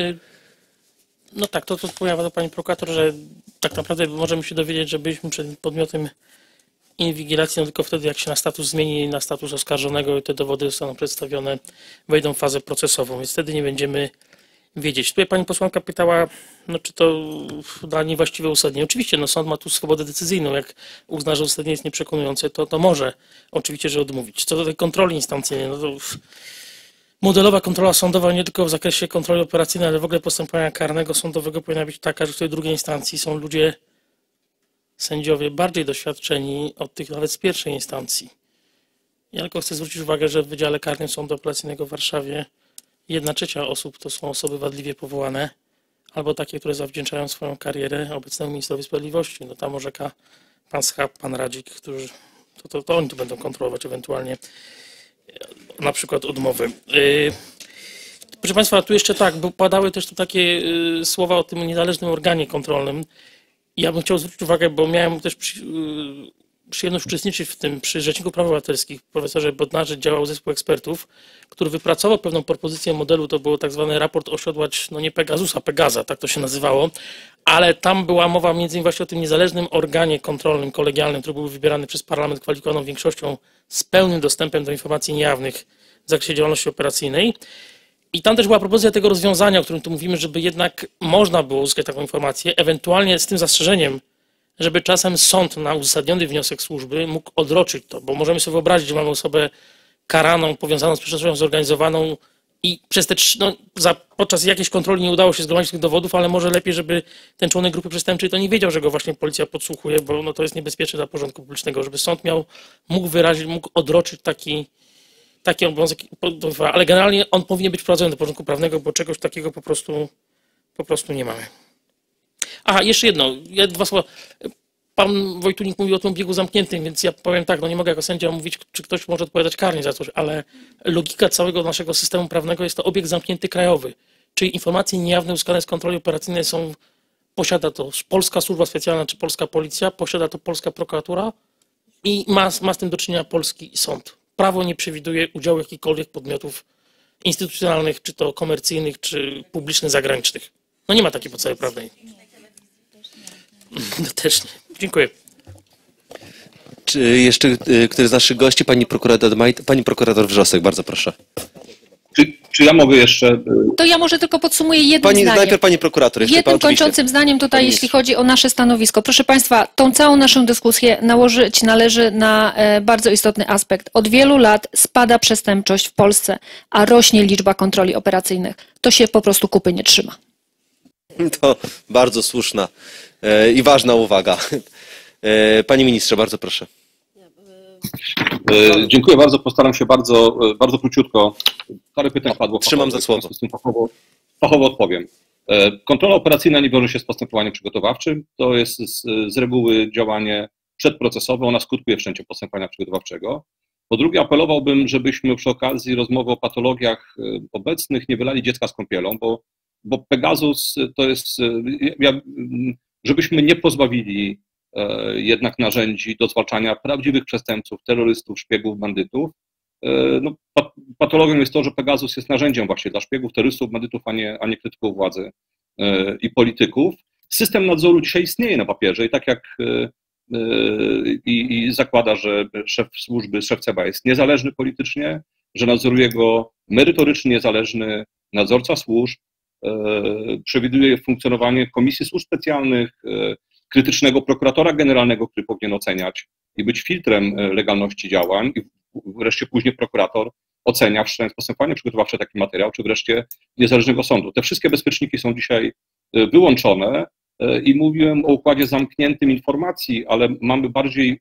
No tak, to, to odpowiada pani prokurator, że tak naprawdę możemy się dowiedzieć, że byliśmy przed podmiotem inwigilacji no tylko wtedy, jak się na status zmieni na status oskarżonego i te dowody zostaną przedstawione, wejdą w fazę procesową, więc wtedy nie będziemy wiedzieć. Tutaj pani posłanka pytała, no, czy to da niewłaściwe uzasadnienie. Oczywiście, no, sąd ma tu swobodę decyzyjną. Jak uzna, że uzasadnienie jest nieprzekonujące, to, to może oczywiście, że odmówić. Co do tej kontroli instancyjnej, no to modelowa kontrola sądowa nie tylko w zakresie kontroli operacyjnej, ale w ogóle postępowania karnego sądowego powinna być taka, że w tej drugiej instancji są ludzie, sędziowie bardziej doświadczeni od tych nawet z pierwszej instancji. Ja tylko chcę zwrócić uwagę, że w Wydziale Karnym Sądu Apelacyjnego w Warszawie jedna trzecia osób to są osoby wadliwie powołane, albo takie, które zawdzięczają swoją karierę obecnemu ministrowi sprawiedliwości. No tam orzeka pan Schab, pan Radzik, którzy, to, to, to oni tu będą kontrolować ewentualnie na przykład odmowy. Yy, proszę państwa, tu jeszcze tak, bo padały też tu takie yy, słowa o tym niezależnym organie kontrolnym. Ja bym chciał zwrócić uwagę, bo miałem też przy, yy, przyjemność uczestniczyć w tym przy Rzeczniku Praw Obywatelskich. Profesorze Bodnarze działał zespół ekspertów, który wypracował pewną propozycję modelu, to był tak zwany raport osiodłać, no nie Pegasusa, Pegaza, tak to się nazywało, ale tam była mowa między innymi właśnie o tym niezależnym organie kontrolnym, kolegialnym, który był wybierany przez parlament kwalifikowaną większością z pełnym dostępem do informacji niejawnych w zakresie działalności operacyjnej. I tam też była propozycja tego rozwiązania, o którym tu mówimy, żeby jednak można było uzyskać taką informację, ewentualnie z tym zastrzeżeniem, żeby czasem sąd na uzasadniony wniosek służby mógł odroczyć to, bo możemy sobie wyobrazić, że mamy osobę karaną, powiązaną z przestępczością zorganizowaną i przez te, no, za, podczas jakiejś kontroli nie udało się zgromadzić tych dowodów, ale może lepiej, żeby ten członek grupy przestępczej to nie wiedział, że go właśnie policja podsłuchuje, bo no, to jest niebezpieczne dla porządku publicznego, żeby sąd miał, mógł wyrazić, mógł odroczyć taki, taki obowiązek, ale generalnie on powinien być wprowadzony do porządku prawnego, bo czegoś takiego po prostu, po prostu nie mamy. Aha, jeszcze jedno, dwa słowa. Pan Wojtunik mówił o tym obiegu zamkniętym, więc ja powiem tak, no nie mogę jako sędzia mówić, czy ktoś może odpowiadać karnie za coś, ale logika całego naszego systemu prawnego jest to obieg zamknięty krajowy. czy informacje niejawne uzyskane z kontroli operacyjnej są, posiada to polska służba specjalna czy polska policja, posiada to polska prokuratura i ma, ma z tym do czynienia polski sąd. Prawo nie przewiduje udziału jakichkolwiek podmiotów instytucjonalnych, czy to komercyjnych, czy publicznych, zagranicznych. No nie ma takiej podstawy prawnej. No też nie. Dziękuję. Czy jeszcze y, któryś z naszych gości, pani prokurator, pani prokurator Wrzosek, bardzo proszę. Czy, czy ja mogę jeszcze... To ja może tylko podsumuję jednym Pani, zdaniem. najpierw pani prokurator. Jeszcze Jednym pan, kończącym zdaniem tutaj, Pani jeśli chodzi o nasze stanowisko. Proszę Państwa, tą całą naszą dyskusję nałożyć należy na e, bardzo istotny aspekt. Od wielu lat spada przestępczość w Polsce, a rośnie liczba kontroli operacyjnych. To się po prostu kupy nie trzyma. To bardzo słuszna e, i ważna uwaga. E, panie ministrze, bardzo proszę. Dziękuję bardzo, postaram się bardzo, bardzo króciutko. Parę pytań padło. Trzymam za słowo. Fachowo, fachowo odpowiem. Kontrola operacyjna nie wiąże się z postępowaniem przygotowawczym. To jest z, z reguły działanie przedprocesowe. Ona skutkuje wszczęciem postępowania przygotowawczego. Po drugie, apelowałbym, żebyśmy przy okazji rozmowy o patologiach obecnych nie wylali dziecka z kąpielą, bo, bo Pegasus to jest, ja, żebyśmy nie pozbawili jednak narzędzi do zwalczania prawdziwych przestępców, terrorystów, szpiegów, bandytów. No, patologią jest to, że Pegasus jest narzędziem właśnie dla szpiegów, terrorystów, bandytów, a nie, a nie krytyków władzy i polityków. System nadzoru dzisiaj istnieje na papierze i tak jak i, i zakłada, że szef służby, szef C B A jest niezależny politycznie, że nadzoruje go merytorycznie niezależny nadzorca służb, przewiduje funkcjonowanie komisji służb specjalnych, krytycznego prokuratora generalnego, który powinien oceniać i być filtrem legalności działań i wreszcie później prokurator ocenia, wszczętując postępowanie przygotowawcze taki materiał, czy wreszcie niezależnego sądu. Te wszystkie bezpieczniki są dzisiaj wyłączone i mówiłem o układzie zamkniętym informacji, ale mamy bardziej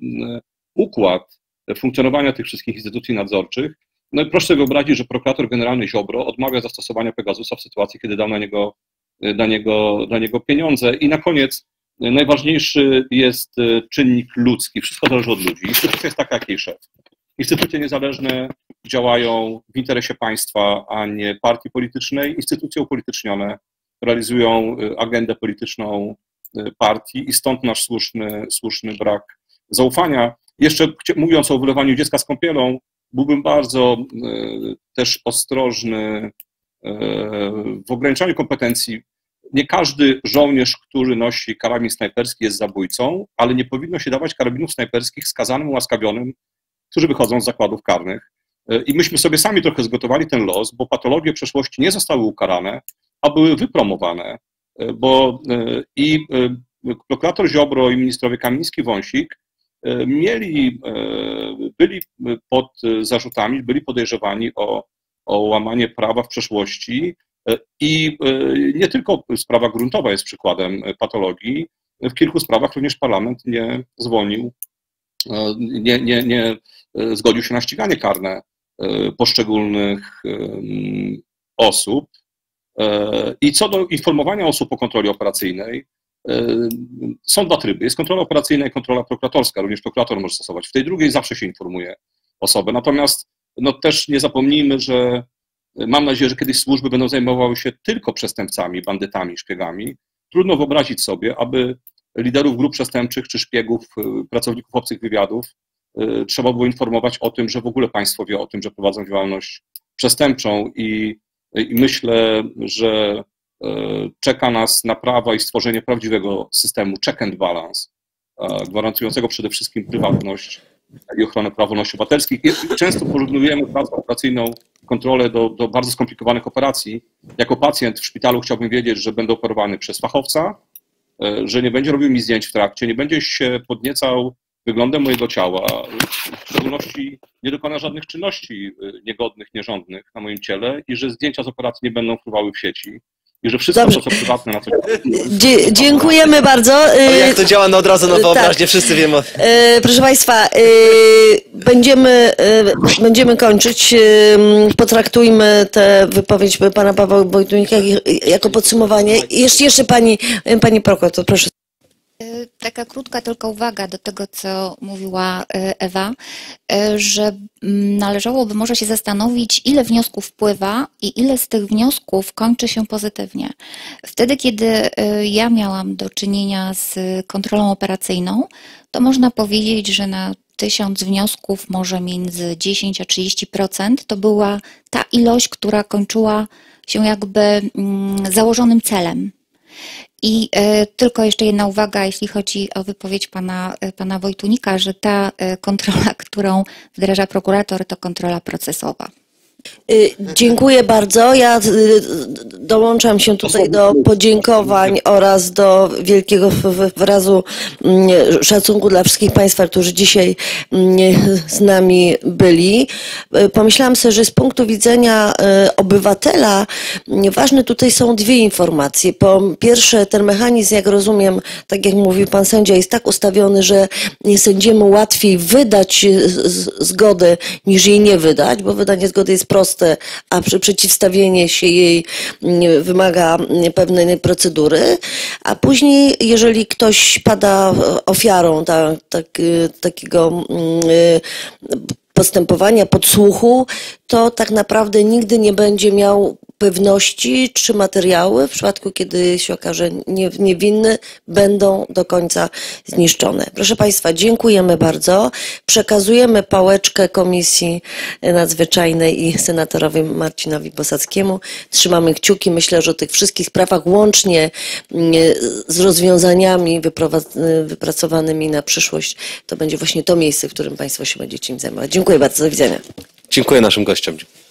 układ funkcjonowania tych wszystkich instytucji nadzorczych. No i proszę sobie wyobrazić, że prokurator generalny Ziobro odmawia zastosowania Pegasusa w sytuacji, kiedy dał na niego, na niego, na niego pieniądze. I na koniec najważniejszy jest czynnik ludzki. Wszystko zależy od ludzi. Instytucja jest taka, jak jej szef. Instytucje niezależne działają w interesie państwa, a nie partii politycznej. Instytucje upolitycznione realizują agendę polityczną partii i stąd nasz słuszny, słuszny brak zaufania. Jeszcze mówiąc o wylewaniu dziecka z kąpielą, byłbym bardzo też ostrożny w ograniczaniu kompetencji. Nie każdy żołnierz, który nosi karabin snajperski, jest zabójcą, ale nie powinno się dawać karabinów snajperskich skazanym, ułaskawionym, którzy wychodzą z zakładów karnych. I myśmy sobie sami trochę zgotowali ten los, bo patologie przeszłości nie zostały ukarane, a były wypromowane. Bo i prokurator Ziobro i ministrowie Kamiński-Wąsik mieli, byli pod zarzutami, byli podejrzewani o, o łamanie prawa w przeszłości. I nie tylko sprawa gruntowa jest przykładem patologii. W kilku sprawach również parlament nie zwolnił, nie, nie, nie zgodził się na ściganie karne poszczególnych osób. I co do informowania osób o kontroli operacyjnej, są dwa tryby. Jest kontrola operacyjna i kontrola prokuratorska. Również prokurator może stosować. W tej drugiej zawsze się informuje osobę. Natomiast no, też nie zapomnijmy, że mam nadzieję, że kiedyś służby będą zajmowały się tylko przestępcami, bandytami, szpiegami. Trudno wyobrazić sobie, aby liderów grup przestępczych czy szpiegów, pracowników obcych wywiadów trzeba było informować o tym, że w ogóle państwo wie o tym, że prowadzą działalność przestępczą i, i myślę, że czeka nas naprawa i stworzenie prawdziwego systemu check and balance, gwarantującego przede wszystkim prywatność i ochronę praw wolności obywatelskich. I często porównujemy pracę operacyjną, kontrolę do, do bardzo skomplikowanych operacji. Jako pacjent w szpitalu chciałbym wiedzieć, że będę operowany przez fachowca, że nie będzie robił mi zdjęć w trakcie, nie będzie się podniecał wyglądem mojego ciała, w szczególności nie dokona żadnych czynności niegodnych, nierządnych na moim ciele i że zdjęcia z operacji nie będą wpływały w sieci. I że wszystko Dobrze. to, co prywatne, na co... Dzie dziękujemy bardzo. Ale jak to działa na od razu na wyobraźnię, tak. Wszyscy wiemy. Proszę Państwa, będziemy, będziemy kończyć. Potraktujmy tę wypowiedź pana Pawła Wojtunika jako podsumowanie. Jeszcze, jeszcze pani, pani prokurator, proszę. Taka krótka tylko uwaga do tego, co mówiła Ewa, że należałoby może się zastanowić, ile wniosków wpływa i ile z tych wniosków kończy się pozytywnie. Wtedy, kiedy ja miałam do czynienia z kontrolą operacyjną, to można powiedzieć, że na tysiąc wniosków, może między dziesięć a trzydzieści procent, to była ta ilość, która kończyła się jakby założonym celem. I y, tylko jeszcze jedna uwaga, jeśli chodzi o wypowiedź pana, y, pana Wojtunika, że ta y, kontrola, którą wdraża prokurator, to kontrola procesowa. Dziękuję bardzo. Ja dołączam się tutaj do podziękowań oraz do wielkiego wyrazu szacunku dla wszystkich Państwa, którzy dzisiaj z nami byli. Pomyślałam sobie, że z punktu widzenia obywatela ważne tutaj są dwie informacje. Po pierwsze, ten mechanizm, jak rozumiem, tak jak mówił Pan sędzia, jest tak ustawiony, że sędziemu łatwiej wydać zgodę niż jej nie wydać, bo wydanie zgody jest proste, a przeciwstawienie się jej wymaga pewnej procedury, a później, jeżeli ktoś pada ofiarą ta, tak, takiego postępowania, podsłuchu, to tak naprawdę nigdy nie będzie miał pewności, czy materiały, w przypadku kiedy się okaże niewinny, będą do końca zniszczone. Proszę Państwa, dziękujemy bardzo. Przekazujemy pałeczkę Komisji Nadzwyczajnej i senatorowi Marcinowi Bosackiemu. Trzymamy kciuki. Myślę, że o tych wszystkich sprawach, łącznie z rozwiązaniami wypracowanymi na przyszłość, to będzie właśnie to miejsce, w którym Państwo się będziecie im zajmować. Dziękuję bardzo. Do widzenia. Dziękuję naszym gościom.